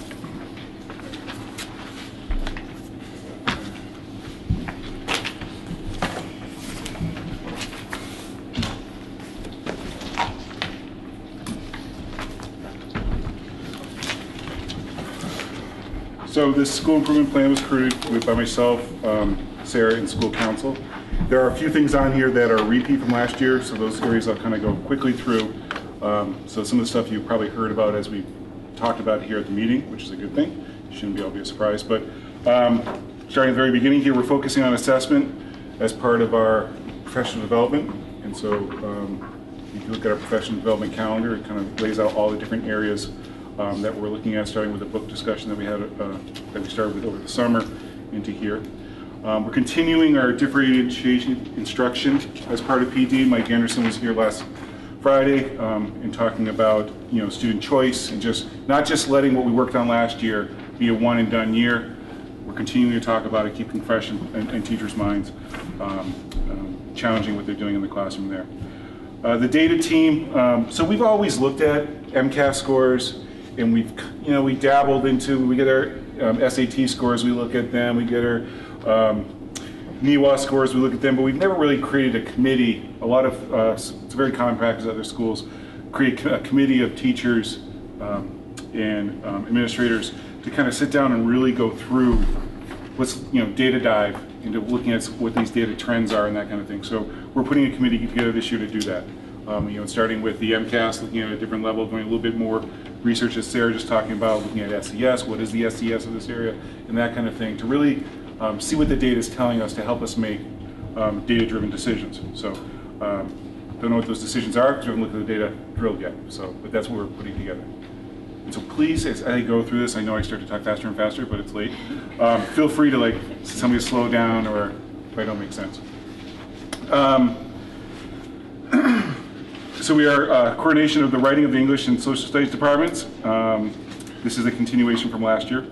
So this school improvement plan was created with, by myself, um, Sarah, and school council. There are a few things on here that are a repeat from last year, so those areas I'll kind of go quickly through. Um, so some of the stuff you probably heard about as we talked about here at the meeting, which is a good thing. Shouldn't be all be a surprise. But um, starting at the very beginning here, we're focusing on assessment as part of our professional development. And so um, if you look at our professional development calendar, it kind of lays out all the different areas Um, that we're looking at, starting with the book discussion that we had uh, that we started with over the summer into here. Um, we're continuing our differentiation instruction as part of P D. Mike Anderson was here last Friday um, in talking about, you know, student choice and just not just letting what we worked on last year be a one and done year. We're continuing to talk about it, keeping fresh in, in, in teachers' minds, um, um, challenging what they're doing in the classroom there. Uh, the data team. Um, so we've always looked at MCAS scores. And we've, you know, we dabbled into, we get our um, S A T scores, we look at them, we get our um, N E W A scores, we look at them, but we've never really created a committee. A lot of, uh, it's a very common practice at other schools, create a committee of teachers um, and um, administrators to kind of sit down and really go through what's, you know, data dive into looking at what these data trends are and that kind of thing. So we're putting a committee together this year to do that. Um, you know, starting with the MCAS, looking at a different level, going a little bit more research as Sarah just talking about, looking at S E S, what is the S E S of this area, and that kind of thing, to really um, see what the data is telling us to help us make um, data-driven decisions. So, um, don't know what those decisions are because we haven't looked at the data drilled yet. So, but that's what we're putting together. And so please, as I go through this, I know I start to talk faster and faster, but it's late. Um, feel free to like tell me to slow down or if I don't make sense. Um, So we are uh, coordination of the writing of the English and Social Studies departments. Um, this is a continuation from last year.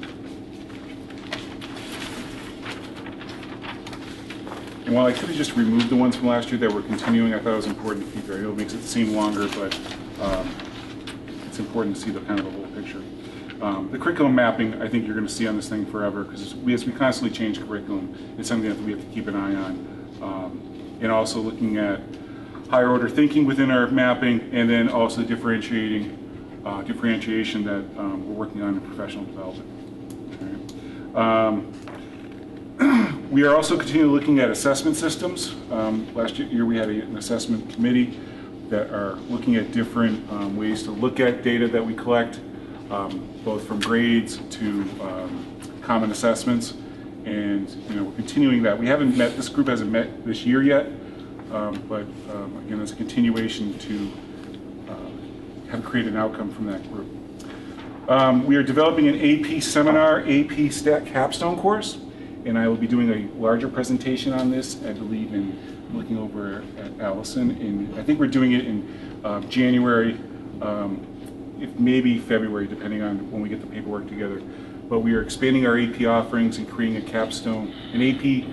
And while I could have just removed the ones from last year that were continuing, I thought it was important to keep there. I know it makes it seem longer, but um, it's important to see the kind of the whole picture. Um, the curriculum mapping, I think you're going to see on this thing forever because we, as we constantly change curriculum, it's something that we have to keep an eye on. Um, and also looking at higher order thinking within our mapping, and then also differentiating, uh, differentiation that um, we're working on in professional development. Okay. Um, we are also continuing looking at assessment systems. Um, last year we had a, an assessment committee that are looking at different um, ways to look at data that we collect, um, both from grades to um, common assessments, and you know we're continuing that. We haven't met. This group hasn't met this year yet. Um, but um, again, it's a continuation to uh, have created an outcome from that group. Um, we are developing an A P seminar, A P Stat capstone course, and I will be doing a larger presentation on this, I believe, in looking over at Allison, and I think we're doing it in uh, January, um, if maybe February, depending on when we get the paperwork together. But we are expanding our A P offerings and creating a capstone, an A P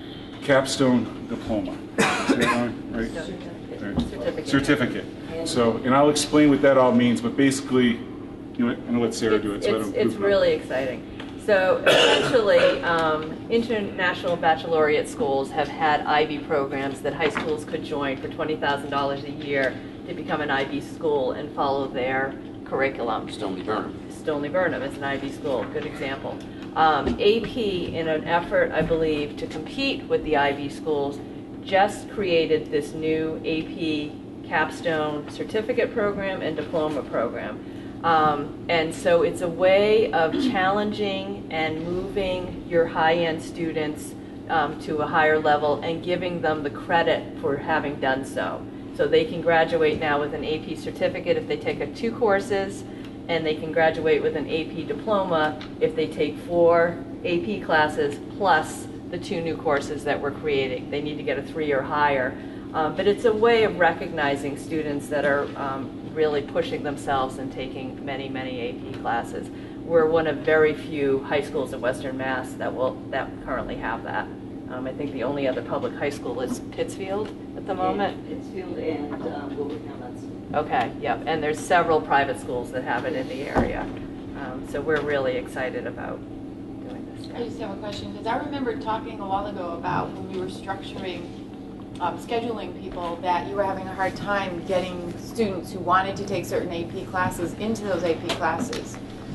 capstone diploma. Is that on, right? Right. Certificate. Certificate. So, and I'll explain what that all means, but basically, you know, and let Sarah do it. So I It's, don't it's goof it up. really exciting. So essentially, um, international baccalaureate schools have had I B programs that high schools could join for twenty thousand dollars a year to become an I B school and follow their curriculum. Stoneleigh Burnham. Stoneleigh Burnham is an I B school, good example. Um, A P, in an effort, I believe, to compete with the I B schools, just created this new A P capstone certificate program and diploma program. Um, and so it's a way of challenging and moving your high-end students um, to a higher level and giving them the credit for having done so. So they can graduate now with an A P certificate if they take a two courses, and they can graduate with an A P diploma if they take four A P classes plus the two new courses that we're creating. They need to get a three or higher. Um, but it's a way of recognizing students that are um, really pushing themselves and taking many, many A P classes. We're one of very few high schools in Western Mass that will that currently have that. Um, I think the only other public high school is Pittsfield at the moment. Pittsfield and um, Wilbraham. Okay, yep, and there's several private schools that have it in the area. Um, so we're really excited about doing this. I just have a question, because I remember talking a while ago about when we were structuring, um, scheduling people, that you were having a hard time getting students who wanted to take certain A P classes into those A P classes.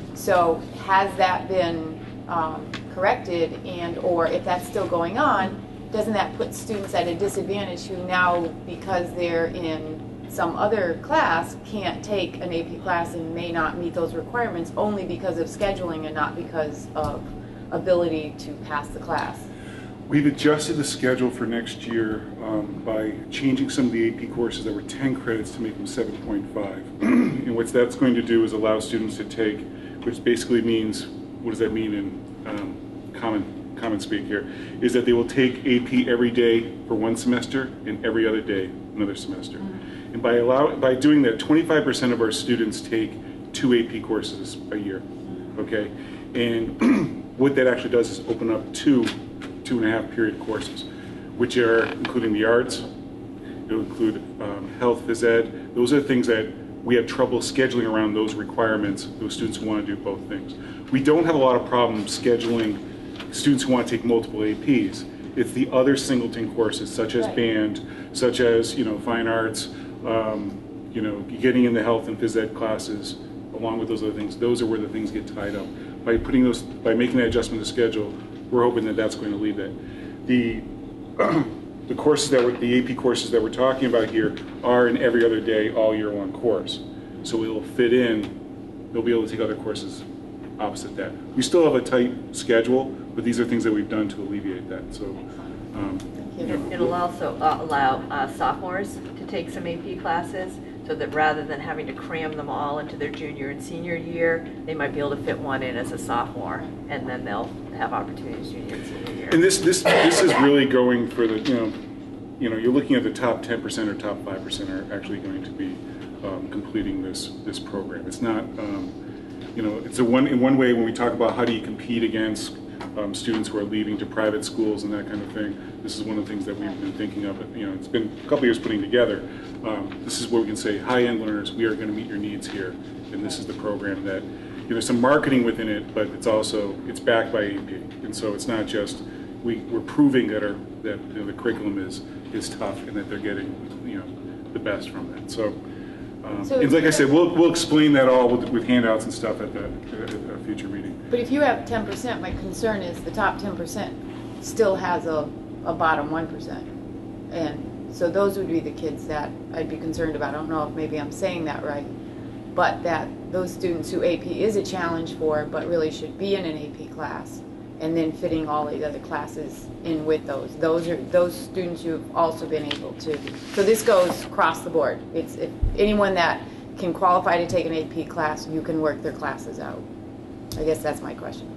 So has that been um, corrected, and or if that's still going on, doesn't that put students at a disadvantage who now, because they're in some other class, can't take an A P class and may not meet those requirements only because of scheduling and not because of ability to pass the class? We've adjusted the schedule for next year um, by changing some of the A P courses that were ten credits to make them seven point five. And what that's going to do is allow students to take, which basically means, what does that mean in um, common, common speak here, is that they will take A P every day for one semester and every other day another semester. Mm-hmm. And by, allow, by doing that, twenty-five percent of our students take two A P courses a year, okay? And what that actually does is open up two, two and a half period courses, which are including the arts, it'll include um, health, phys ed. Those are things that we have trouble scheduling around those requirements, those students who want to do both things. We don't have a lot of problems scheduling students who want to take multiple A Ps. It's the other singleton courses, such as right. band, such as, you know, fine arts, um, you know, getting in the health and phys ed classes, along with those other things. Those are where the things get tied up. By putting those, by making that adjustment to schedule, we're hoping that that's going to lead that. The the courses that we're, the A P courses that we're talking about here are an every other day, all year long course. So it will fit in. They'll be able to take other courses opposite that. We still have a tight schedule, but these are things that we've done to alleviate that. So. Um, you know, It'll also uh, allow uh, sophomores to take some A P classes, so that rather than having to cram them all into their junior and senior year, they might be able to fit one in as a sophomore, and then they'll have opportunities junior and senior year. And this this this is really going for the, you know, you know, you're looking at the top ten percent or top five percent are actually going to be um, completing this this program. It's not, um, you know, it's a one in one way when we talk about how do you compete against Um, students who are leaving to private schools and that kind of thing. This is one of the things that we've been thinking of. You know, it's been a couple years putting together. Um, this is where we can say, high-end learners, we are going to meet your needs here, and this is the program that, you know, there's some marketing within it, but it's also, it's backed by A P, and so it's not just, we, we're proving that our, that you know, the curriculum is, is tough and that they're getting, you know, the best from it. So, um, So and like I said, we'll, we'll explain that all with, with handouts and stuff at, the, at a future meeting. But if you have ten percent, my concern is the top ten percent still has a, a bottom one percent. And so those would be the kids that I'd be concerned about. I don't know if maybe I'm saying that right, but that those students who A P is a challenge for, but really should be in an A P class, and then fitting all the other classes in with those. Those are those students who have also been able to. So this goes across the board. It's if anyone that can qualify to take an A P class, you can work their classes out. I guess that's my question.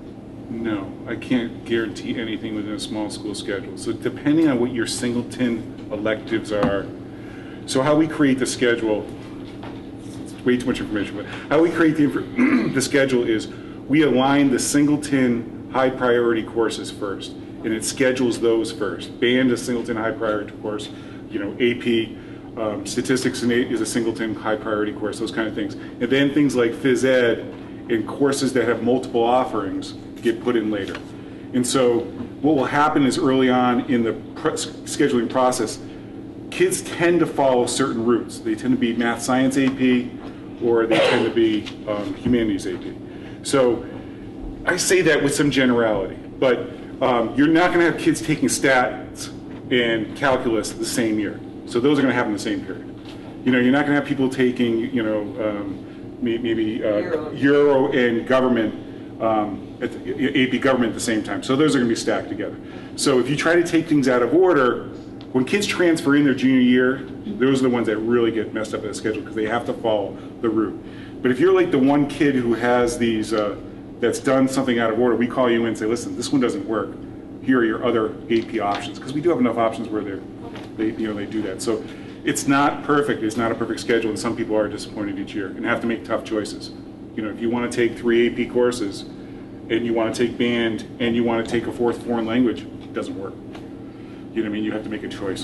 No, I can't guarantee anything within a small school schedule. So depending on what your singleton electives are, so how we create the schedule, it's way too much information, but how we create the, the schedule is we align the singleton high priority courses first, and it schedules those first. Band is singleton high priority course, you know, A P, um, statistics and is a singleton high priority course, those kind of things. And then things like phys ed and courses that have multiple offerings get put in later. And so what will happen is early on in the pre scheduling process, kids tend to follow certain routes. They tend to be math science A P, or they tend to be um, humanities A P. So I say that with some generality, but um, you're not going to have kids taking stats and calculus the same year. So those are going to happen in the same period. You know, you're not going to have people taking, you know, um, maybe uh, Euro. Euro and government, um, at the, A P government at the same time. So those are going to be stacked together. So if you try to take things out of order, when kids transfer in their junior year, those are the ones that really get messed up in the schedule because they have to follow the route. But if you're like the one kid who has these, uh, that's done something out of order, we call you in and say, listen, this one doesn't work. Here are your other A P options, because we do have enough options where they're, they, you know, they do that. So it's not perfect. It's not a perfect schedule, and some people are disappointed each year and have to make tough choices. You know, if you want to take three A P courses and you want to take band and you want to take a fourth foreign language, it doesn't work. You know what I mean? You have to make a choice.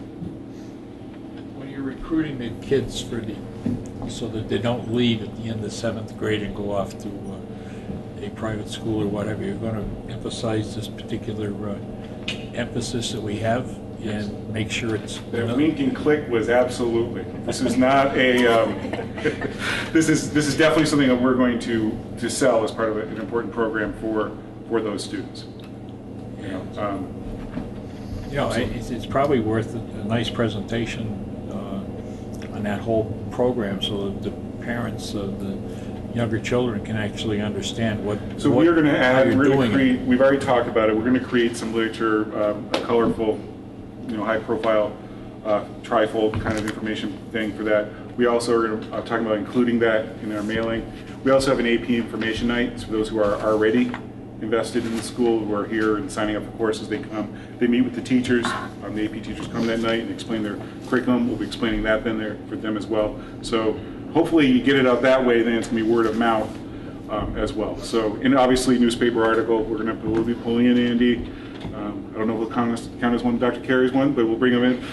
When you're recruiting the kids for the, so that they don't leave at the end of seventh grade and go off to uh, a private school or whatever, you're going to emphasize this particular uh, emphasis that we have and make sure it's... The wink and click was absolutely. This is not a, um, this is this is definitely something that we're going to, to sell as part of an important program for, for those students. You know, um, You know, it's, it's probably worth a, a nice presentation uh, on that whole program so that the parents of the younger children can actually understand what So what, we are going to add, how we're you're going to doing create, we've already talked about it, we're going to create some literature, um, a colorful, you know, high profile, uh, trifold kind of information thing for that. We also are uh, talking about including that in our mailing. We also have an A P information night, so for those who are already invested in the school, who are here and signing up for courses, they come, they meet with the teachers, um, the A P teachers come that night and explain their curriculum. We'll be explaining that then there for them as well. So hopefully you get it out that way, then it's going to be word of mouth um, as well. So, and obviously newspaper article, we're going to we'll be pulling in Andy. Um, I don't know if we'll count as, count as one, Doctor Carey's one, but we'll bring him in.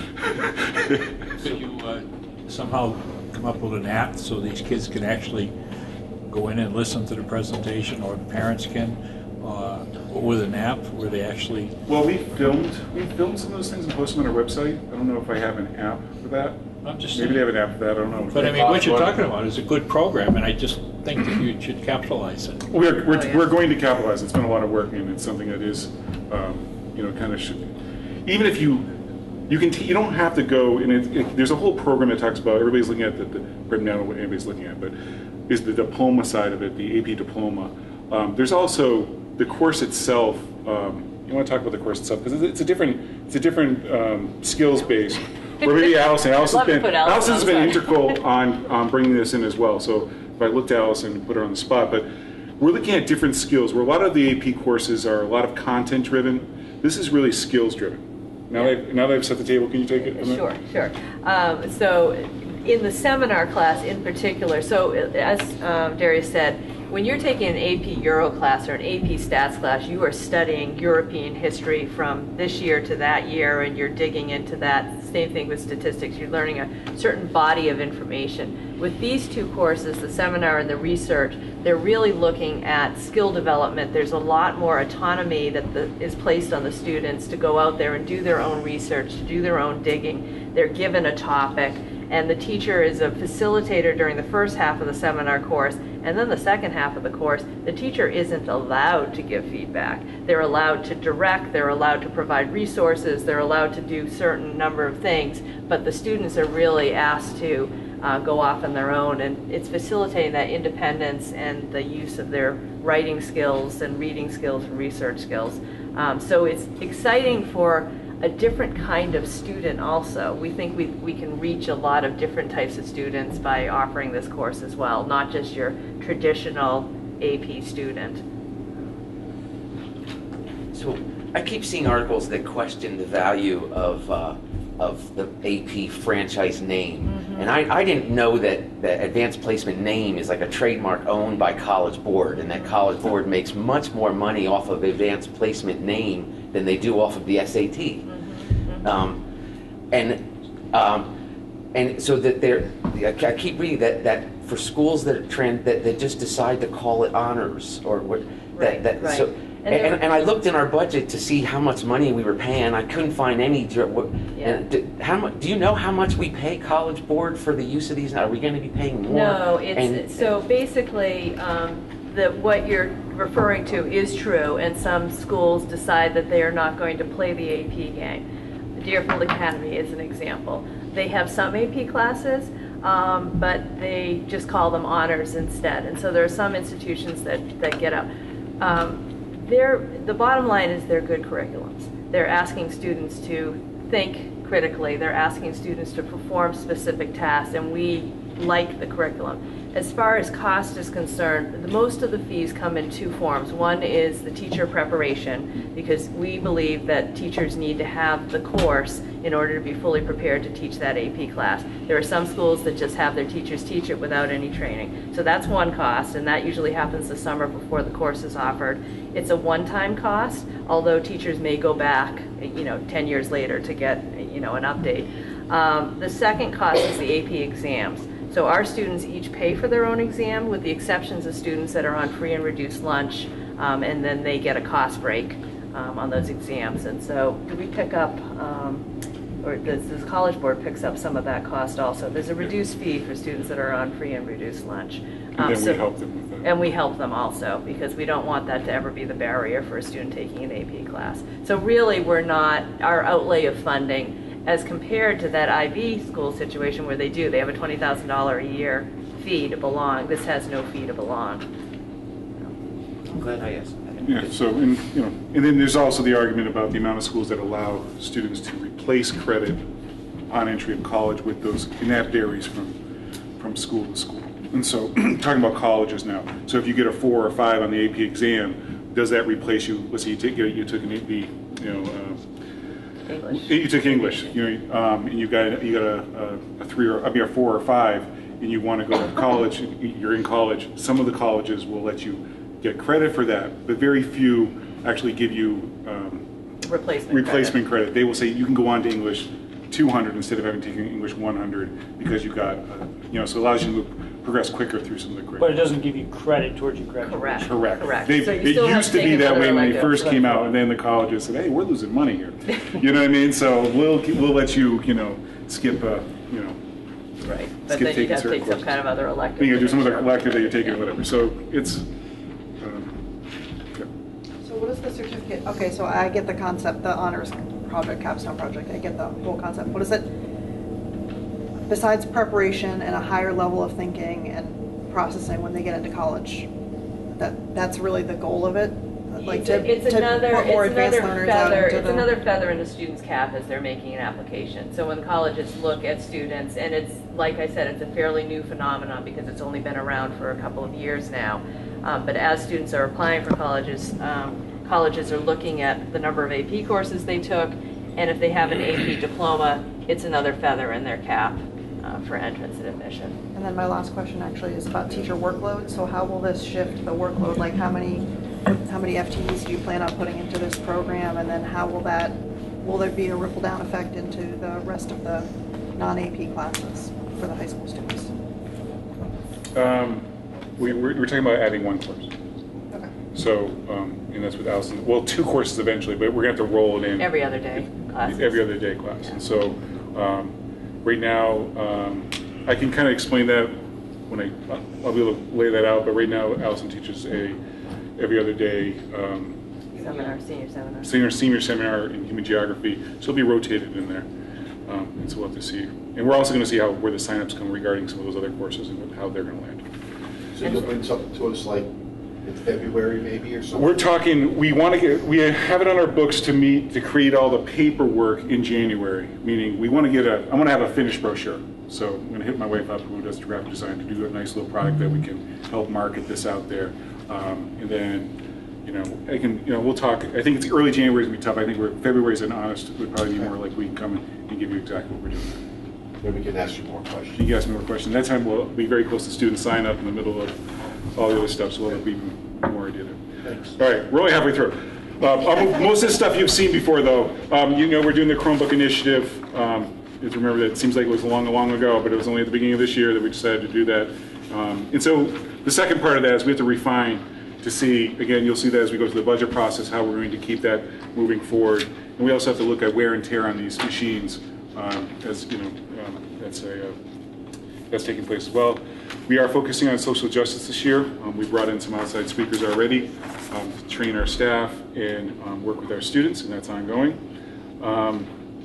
Could you uh, somehow come up with an app so these kids can actually go in and listen to the presentation, or parents can, uh, with an app where they actually... Well, we filmed, we filmed some of those things and posted them on our website. I don't know if I have an app for that. I'm just Maybe they have an app for that, I don't know. But I mean, what you're talking about is a good program, and I just think that you should capitalize it. We're, we're, Oh, yeah. we're going to capitalize. It's been a lot of work, and it's something that is, um, you know, kind of should, even if you, you can, t you don't have to go, and it, it, there's a whole program that talks about, everybody's looking at the, the written down what anybody's looking at, but is the diploma side of it, the A P diploma. Um, there's also the course itself. Um, you want to talk about the course itself, because it's a different, it's a different um, skills base. Or maybe Allison. Allison's been, Allison Allison's been integral on, on bringing this in as well. So if I looked at Allison and put her on the spot, but we're looking at different skills. Where a lot of the A P courses are a lot of content driven. This is really skills driven. Now, that I've, now that I've set the table, can you take it? Emma? Sure, sure. Um, so in the seminar class in particular, so as um, Darius said, when you're taking an A P Euro class or an A P Stats class, you are studying European history from this year to that year, and you're digging into that. Same thing with statistics. You're learning a certain body of information. With these two courses, the seminar and the research, they're really looking at skill development. There's a lot more autonomy that the, is placed on the students to go out there and do their own research, to do their own digging. They're given a topic, and the teacher is a facilitator during the first half of the seminar course, and then the second half of the course, the teacher isn't allowed to give feedback. They're allowed to direct, they're allowed to provide resources, they're allowed to do certain number of things, but the students are really asked to uh, go off on their own, and it's facilitating that independence and the use of their writing skills and reading skills and research skills. Um, so it's exciting for a different kind of student also. We think we, we can reach a lot of different types of students by offering this course as well, not just your traditional A P student. So I keep seeing articles that question the value of uh, of the A P franchise name, Mm-hmm. and I, I didn't know that the advanced placement name is like a trademark owned by College Board, and that College Board makes much more money off of advanced placement name than they do off of the S A T. Mm-hmm. Um, and um, and so that they're, I keep reading that that for schools that are trans, that, that just decide to call it honors or what Right, that, that right. so. And And, there- and, and I looked in our budget to see how much money we were paying. I couldn't find any. dir- what- Yeah. And d- how much? Do you know how much we pay College Board for the use of these? Are we going to be paying more? No, And- it's, so basically, um, that what you're referring to is true, and some schools decide that they are not going to play the A P game. Deerfield Academy is an example. They have some A P classes, um, but they just call them honors instead. And so there are some institutions that, that get up. Um, they're, the bottom line is they're good curriculums. They're asking students to think critically. They're asking students to perform specific tasks, and we like the curriculum. As far as cost is concerned, the, most of the fees come in two forms. One is the teacher preparation, because we believe that teachers need to have the course in order to be fully prepared to teach that A P class. There are some schools that just have their teachers teach it without any training. So that's one cost, and that usually happens the summer before the course is offered. It's a one-time cost, although teachers may go back, you know, ten years later to get, you know, an update. Um, the second cost is the A P exams. So our students each pay for their own exam, with the exceptions of students that are on free and reduced lunch, um, and then they get a cost break um, on those exams. And so do we pick up, um, or does the College Board picks up some of that cost also? There's a reduced fee for students that are on free and reduced lunch. And Um, then so- we help them with that. And we help them also, because we don't want that to ever be the barrier for a student taking an A P class. So really, we're not, our outlay of funding, as compared to that I B school situation where they do, they have a twenty thousand dollars a year fee to belong. This has no fee to belong. I'm glad I asked. Yeah, so, and, you know, and then there's also the argument about the amount of schools that allow students to replace credit on entry of college with those, and that varies from, from school to school. And so, talking about colleges now, so if you get a four or five on the A P exam, does that replace you, let's say you take, you took an A P, you know, uh, English. you took English, you know, um, and you got, you got a, a, a three or, I mean, a four or five, and you want to go to college, you're in college, some of the colleges will let you get credit for that, but very few actually give you um, Replacement replacement credit. They will say you can go on to English two hundred instead of having taken English one hundred because you got, uh, you know, so it allows you to move, progress quicker through some of the curriculum. But it doesn't give you credit towards your graduation. Correct. Correct. Correct. They, So you it still have used to to be take that another way when they elective. first came out, and then the colleges said, "Hey, we're losing money here." You know what I mean? So we'll we'll let you, you know, skip, uh, you know, Right. But skip then you taking have to certain take some courses. kind of other elective. You gotta do to some make other sure. elective that you're taking, or whatever. So it's. Um, yeah. So what is the certificate? Okay, so I get the concept, the honors project, capstone project, I get the whole concept. What is it? Besides preparation and a higher level of thinking and processing when they get into college, that that's really the goal of it? Like It's, to, a- it's to another, put more it's advanced another learners out feather, into it's the- another feather in the student's cap as they're making an application. So when colleges look at students, and it's, like I said, it's a fairly new phenomenon because it's only been around for a couple of years now. Um, but as students are applying for colleges, um, colleges are looking at the number of A P courses they took, and if they have an A P diploma, it's another feather in their cap uh, for entrance and admission. And then my last question actually is about teacher workload. So how will this shift the workload? Like how many, how many F T Es do you plan on putting into this program? And then how will that, will there be a ripple down effect into the rest of the non-A P classes for the high school students? Um, we, we're, we're talking about adding one course. Okay. So, um, and that's with Allison. Well, two courses eventually, but we're gonna have to roll it in. Every other day classes. Every other day class. And so, um, right now, um, I can kind of explain that when I, I'll be able to lay that out, but right now Allison teaches a every other day um, Seminar, senior seminar. senior, senior seminar in human geography. So it'll be rotated in there. Um, and so we'll have to see. And we're also going to see how where the signups come regarding some of those other courses and what, how they're going to land. So you'll bring something to us like in February maybe or something? We're talking, we want to get, we have it on our books to meet, to create all the paperwork in January, meaning we want to get a, I want to have a finished brochure. So I'm going to hit my wife up who does the graphic design to do a nice little product that we can help market this out there. Um, and then you know, I can, you know, we'll talk. I think it's early January is gonna be tough. I think we're, February's an honest would probably be more like we can come and give you exactly what we're doing. Maybe we can ask you more questions. You can ask me more questions. That time we'll be very close to student sign up in the middle of all the other stuff, so we'll have even more idea there. Thanks. All right, we're only halfway through. Uh, most of this stuff you've seen before, though. Um, you know, we're doing the Chromebook initiative. Um, you have to remember that it seems like it was long, long ago, but it was only at the beginning of this year that we decided to do that. Um, and so the second part of that is we have to refine to see, again, you'll see that as we go through the budget process, how we're going to keep that moving forward. And we also have to look at wear and tear on these machines, um, as you know, um, that's a uh, that's taking place as well. We are focusing on social justice this year. Um, we brought in some outside speakers already um, to train our staff and um, work with our students, and that's ongoing. Um,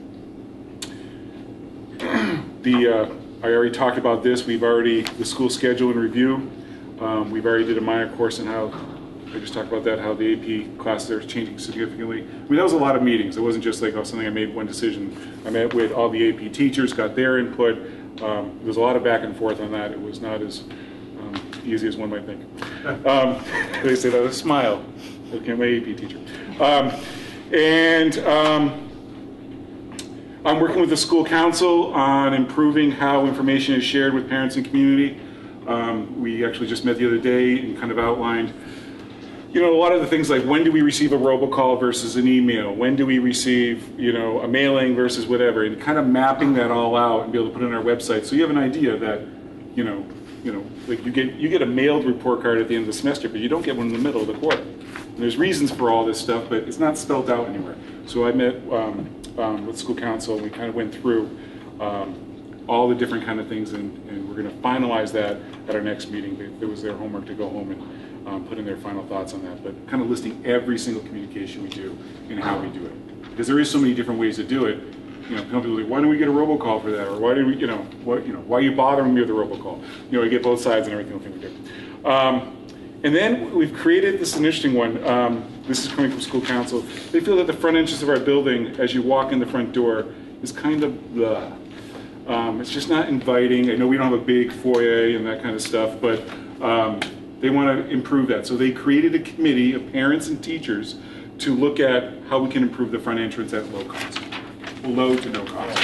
the uh, I already talked about this. We've already the school schedule and review. Um, we've already did a minor course in how, I just talked about that, how the A P classes are changing significantly. I mean, that was a lot of meetings. It wasn't just like, oh, something I made one decision. I met with all the A P teachers, got their input. Um, there was a lot of back and forth on that. It was not as um, easy as one might think. Um, they say that with a smile. Okay, my A P teacher. Um, and um, I'm working with the school council on improving how information is shared with parents and community. Um, we actually just met the other day and kind of outlined, you know, a lot of the things like when do we receive a robocall versus an email? When do we receive, you know, a mailing versus whatever? And kind of mapping that all out and be able to put it on our website so you have an idea that, you know, you know, like you get you get a mailed report card at the end of the semester, but you don't get one in the middle of the quarter. And there's reasons for all this stuff, but it's not spelled out anywhere. So I met um, um, with school council and we kind of went through um, all the different kind of things, and, and we're going to finalize that at our next meeting. It was their homework to go home and um, put in their final thoughts on that, but kind of listing every single communication we do and how we do it. Because there is so many different ways to do it. You know, some people are like, why do we get a robocall for that? Or why do we, you know, what, you know, why are you bothering me with a robocall? You know, we get both sides and everything we do. Um, and then we've created this an interesting one. Um, this is coming from school council. They feel that the front entrance of our building, as you walk in the front door, is kind of blah. Um, it's just not inviting. I know we don't have a big foyer and that kind of stuff, but um, they want to improve that. So they created a committee of parents and teachers to look at how we can improve the front entrance at low cost, low to no cost.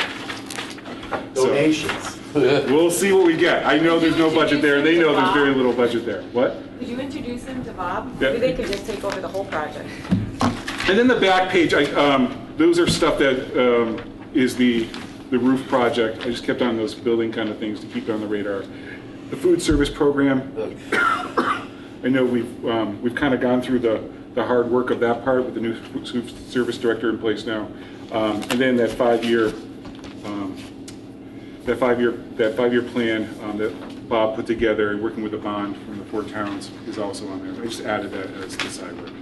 Donations. So, we'll see what we get. I know there's no budget there. They know there's very little budget there. What? Could you introduce them to Bob? Yeah. Maybe they could just take over the whole project. And then the back page, I, um, those are stuff that um, is the the roof project. I just kept on those building kind of things to keep it on the radar. The food service program. I know we've um, we've kind of gone through the the hard work of that part with the new food service director in place now, um, and then that five-year um, that five-year that five-year plan um, that Bob put together, working with the bond from the four towns, is also on there. I just added that as the side work.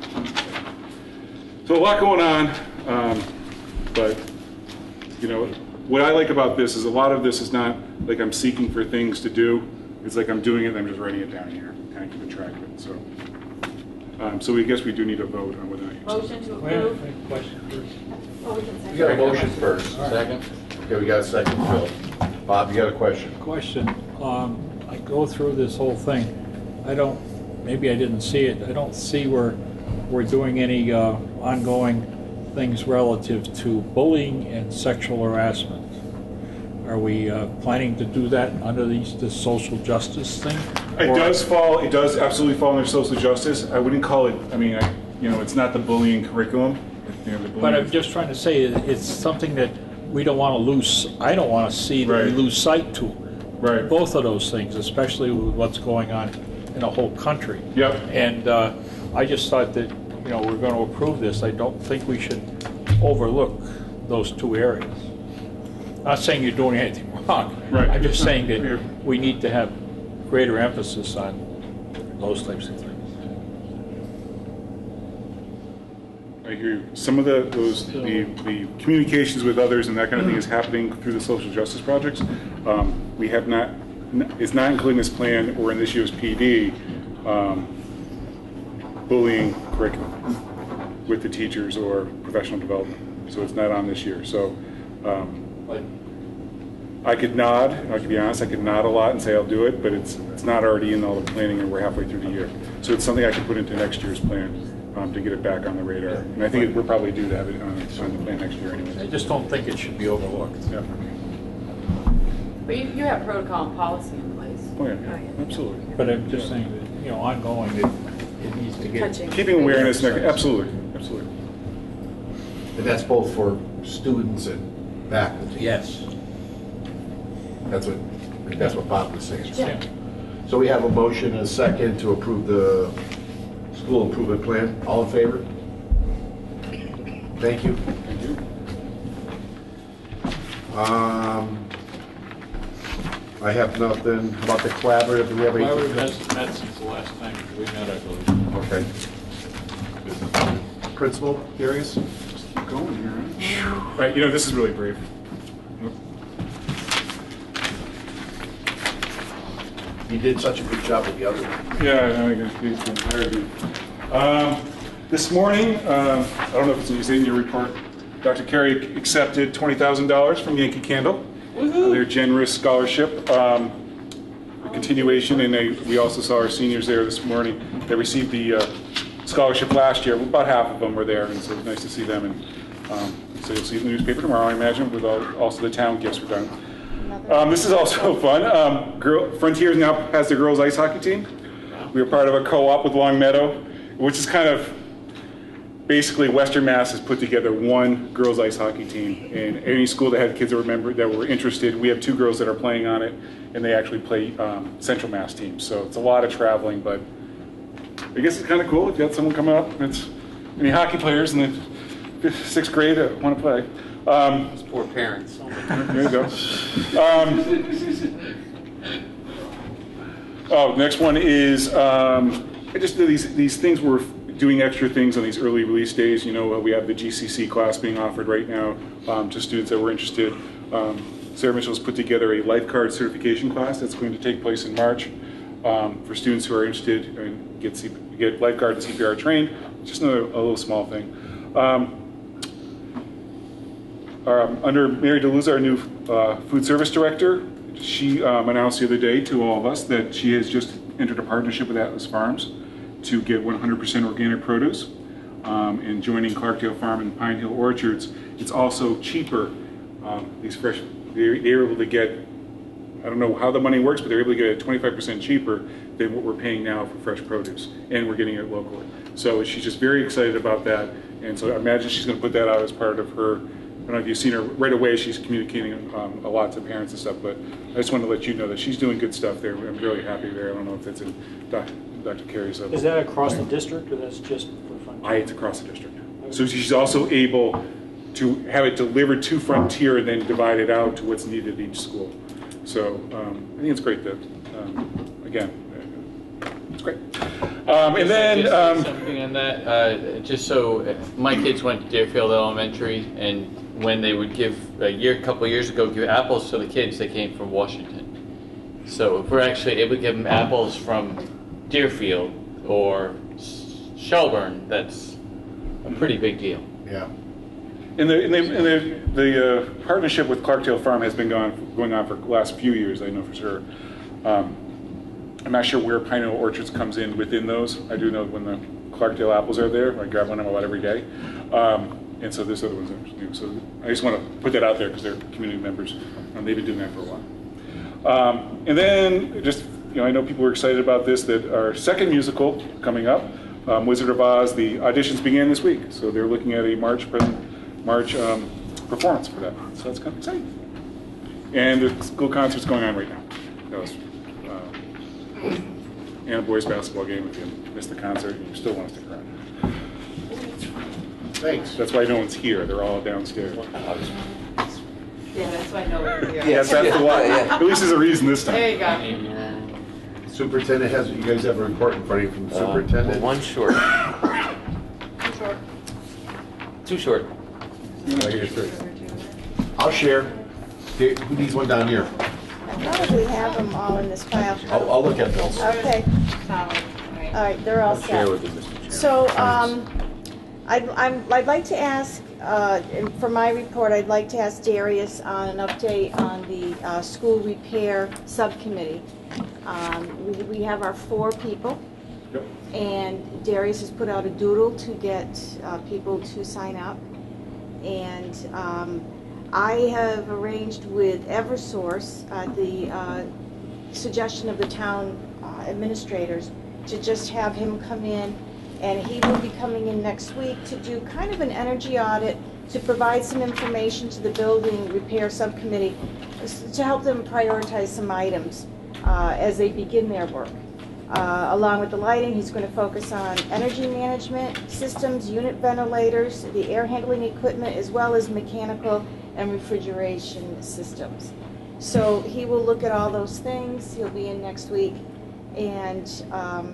So a lot going on, um, but you know, what I like about this is a lot of this is not like I'm seeking for things to do. It's like I'm doing it and I'm just writing it down here, kind of keeping track of it. So, um, so we guess we do need a vote on whether or not. Motion to Wait, approve. wait, question first. Oh, we can You second. got a motion first. Second? Okay, we got a second, Phil. Bob, you got a question? Question, um, I go through this whole thing, I don't, maybe I didn't see it, I don't see where we're doing any uh, ongoing things relative to bullying and sexual harassment. Are we uh, planning to do that under these, this social justice thing? It Or- does fall. It does absolutely fall under social justice. I wouldn't call it. I mean, I, you know, it's not the bullying curriculum. You know, the bullying But I'm just trying to say, that it's something that we don't want to lose, I don't want to see that we Right. lose sight to. Right. Both of those things, especially with what's going on in the whole country. Yep. And uh, I just thought that, you know, we're going to approve this. I don't think we should overlook those two areas. Not saying you're doing anything wrong. Right. I'm just saying You're- that we need to have greater emphasis on those types of things. I hear you. Some of the those the, the communications with others and that kind of thing is happening through the social justice projects. Um, we have not. It's not including this plan or in this year's P D. Um, bullying curriculum with the teachers or professional development. So it's not on this year. So um, I could nod, I could be honest, I could nod a lot and say I'll do it, but it's it's not already in all the planning and we're halfway through the year. So it's something I can put into next year's plan um, to get it back on the radar. And I think it, we're probably due to have it on, on the plan next year anyway. I just don't think it should be overlooked. Yeah. But you, you have protocol and policy in place. Oh, yeah, yeah, absolutely. But I'm just saying that, you know, ongoing, it, it needs to get. Touching. Keeping awareness, and- absolutely, absolutely. And that's both for students and faculty. Yes. That's what, that's what Bob was saying. Yeah. So we have a motion and a second to approve the school improvement plan. All in favor? Thank you. Thank you. Um, I have nothing about the collaborative. Do we have Well, anything? we've met, met since the last time we met, I believe. Okay. Principal, Darius? Keep going here, huh? Right, you know, this is really brave. You did such a good job with the other one. Yeah, I know, I guess I'm tired of you. Um, This morning, uh, I don't know if it's in your report, Doctor Carey accepted twenty thousand dollars from Yankee Candle, uh, their generous scholarship, um, a continuation, and they, we also saw our seniors there this morning. They received the uh, scholarship last year. About half of them were there, and so it's nice to see them. And um, so you'll see it in the newspaper tomorrow, I imagine, with all, also the town gifts we've done. Um, this is also fun. Um, girl, Frontiers now has the girls' ice hockey team. We were part of a co-op with Long Meadow, which is kind of basically Western Mass has put together one girls' ice hockey team. And any school that had kids that were, member, that were interested, we have two girls that are playing on it, and they actually play um, Central Mass teams. So it's a lot of traveling, but I guess it's kind of cool if you have someone coming up that's any hockey players in the sixth grade that want to play. Um, Those poor parents. There you go. Um, oh, next one is um, I just these these things we're doing extra things on these early release days. You know, we have the G C C class being offered right now um, to students that were interested. Um, Sarah Mitchell's put together a lifeguard certification class that's going to take place in March um, for students who are interested and get C get lifeguard and C P R trained. Just another a little small thing. Um, Um, under Mary DeLuz, our new uh, food service director, she um, announced the other day to all of us that she has just entered a partnership with Atlas Farms to get one hundred percent organic produce. Um, and joining Clarkdale Farm and Pine Hill Orchards, it's also cheaper. Um, these fresh, they're, they're able to get, I don't know how the money works, but they're able to get it twenty-five percent cheaper than what we're paying now for fresh produce, and we're getting it locally. So she's just very excited about that, and so I imagine she's going to put that out as part of her. I don't know if you've seen her right away. She's communicating um, a lot to parents and stuff, but I just wanted to let you know that she's doing good stuff there. I'm really happy there. I don't know if that's in Doctor Carey's. Is that across the district, or that's just for Frontier? I, it's across the district. So she's also able to have it delivered to Frontier and then divide it out to what's needed at each school. So um, I think it's great that, um, again, it's great. Um, and then just um, something on that, uh, just so uh, my kids went to Deerfield Elementary, and when they would give a year, a couple of years ago, give apples to the kids, they came from Washington. So if we're actually able to give them apples from Deerfield or Shelburne, that's a pretty big deal. Yeah. And the, and the, and the, the uh, partnership with Clarkdale Farm has been going, going on for the last few years, I know for sure. Um, I'm not sure where Pine Hill Orchards comes in within those. I do know when the Clarkdale apples are there, I grab one of them about every day. Um, and so this other one's new. So I just want to put that out there because they're community members. Um, they've been doing that for a while. Um, and then just, you know, I know people are excited about this, that our second musical coming up, um, Wizard of Oz, the auditions began this week. So they're looking at a March, present, March um, performance for that. So that's kind of exciting. And the school concert's going on right now. That was uh, Anna boys basketball game. If you missed the concert and you still want to stick around. Thanks. That's why no one's here. They're all downstairs. Yeah, that's why no one's here. Yes, that's the why. At least there's a reason this time. There you go. Superintendent has, you guys have a report in front of you from the Uh, superintendent? One short. Too short. Too short. Right here, three. I'll share. Okay, who needs one down here? I probably have them all in this file. I'll, I'll look at those. Okay. All right, they're all I'll share set. with you, Mister Chairman. So, um, I'd, I'm, I'd like to ask uh, and for my report, I'd like to ask Darius on an update on the uh, school repair subcommittee. Um, We we have our four people. Yep. And Darius has put out a doodle to get uh, people to sign up. And um, I have arranged with Eversource, uh, the uh, suggestion of the town uh, administrators, to just have him come in, and he will be coming in next week to do kind of an energy audit, to provide some information to the building repair subcommittee, to help them prioritize some items uh, as they begin their work. Uh, along with the lighting, he's going to focus on energy management systems, unit ventilators, the air handling equipment, as well as mechanical and refrigeration systems. So he will look at all those things. He'll be in next week, and um,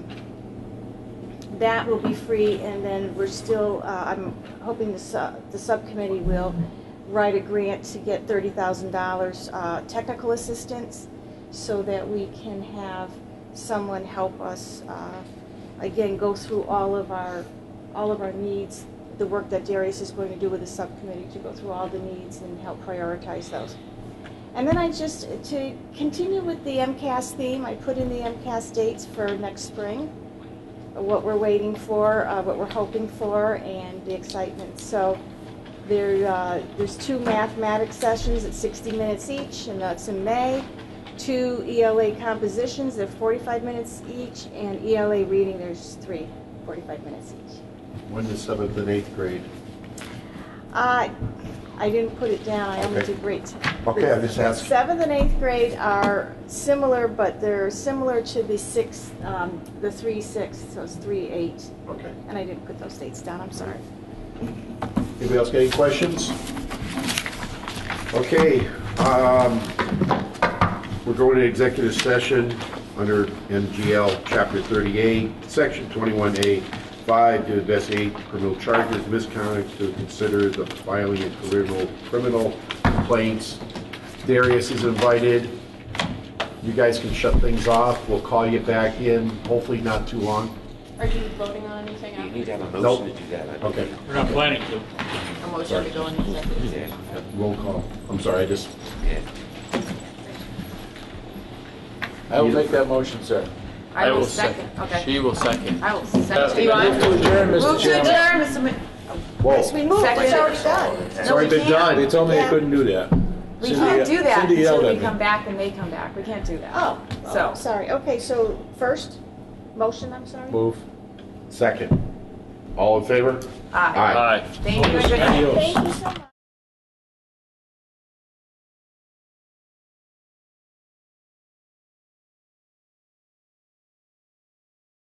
that will be free. And then we're still, uh, I'm hoping the, su the subcommittee will write a grant to get thirty thousand dollars uh, technical assistance, so that we can have someone help us, uh, again, go through all of our, all of our needs, the work that Darius is going to do with the subcommittee to go through all the needs and help prioritize those. And then I just, to continue with the M C A S theme, I put in the M C A S dates for next spring, what we're waiting for, uh, what we're hoping for, and the excitement. So there, uh, there's two mathematics sessions at sixty minutes each, and that's in May. Two E L A compositions, they're forty-five minutes each, and E L A reading, there's three, forty-five minutes each. When the seventh and eighth grade? Uh, I didn't put it down, I only Okay. did grade ten. Okay, I just asked. Seventh and eighth grade are similar, but they're similar to the sixth, um, the three, six, so it's three, eight. Okay. And I didn't put those dates down, I'm sorry. Anybody else got any questions? Okay, um, we're going to executive session under M G L Chapter thirty-eight, Section twenty-one A, five, to investigate criminal charges, misconduct, to consider the filing of criminal, criminal complaints. Darius is invited. You guys can shut things off. We'll call you back in, hopefully not too long. Are you voting on anything You after? need to have a Nope. motion to do that. Okay, We're not planning to. A motion to go into executive? Yeah. roll call. I'm sorry, I just, Yeah. I will make that motion, sir. I will second, okay. She will second. I will second. Do you Move want? to adjourn, Mister Move to Chairman. adjourn, Mister Mc- whoa, Yes, we moved, it's Second. already done. it's already been They done. told me Yeah. they couldn't do that. We Cindy- can't do that Cindy yelled until at we me. come back and they come back. We can't do that. Oh, So- oh, sorry, okay, so first, motion, I'm sorry? Move. Second. All in favor? Aye. Aye. Aye. Thank you and good night. Adios. Thank you so much.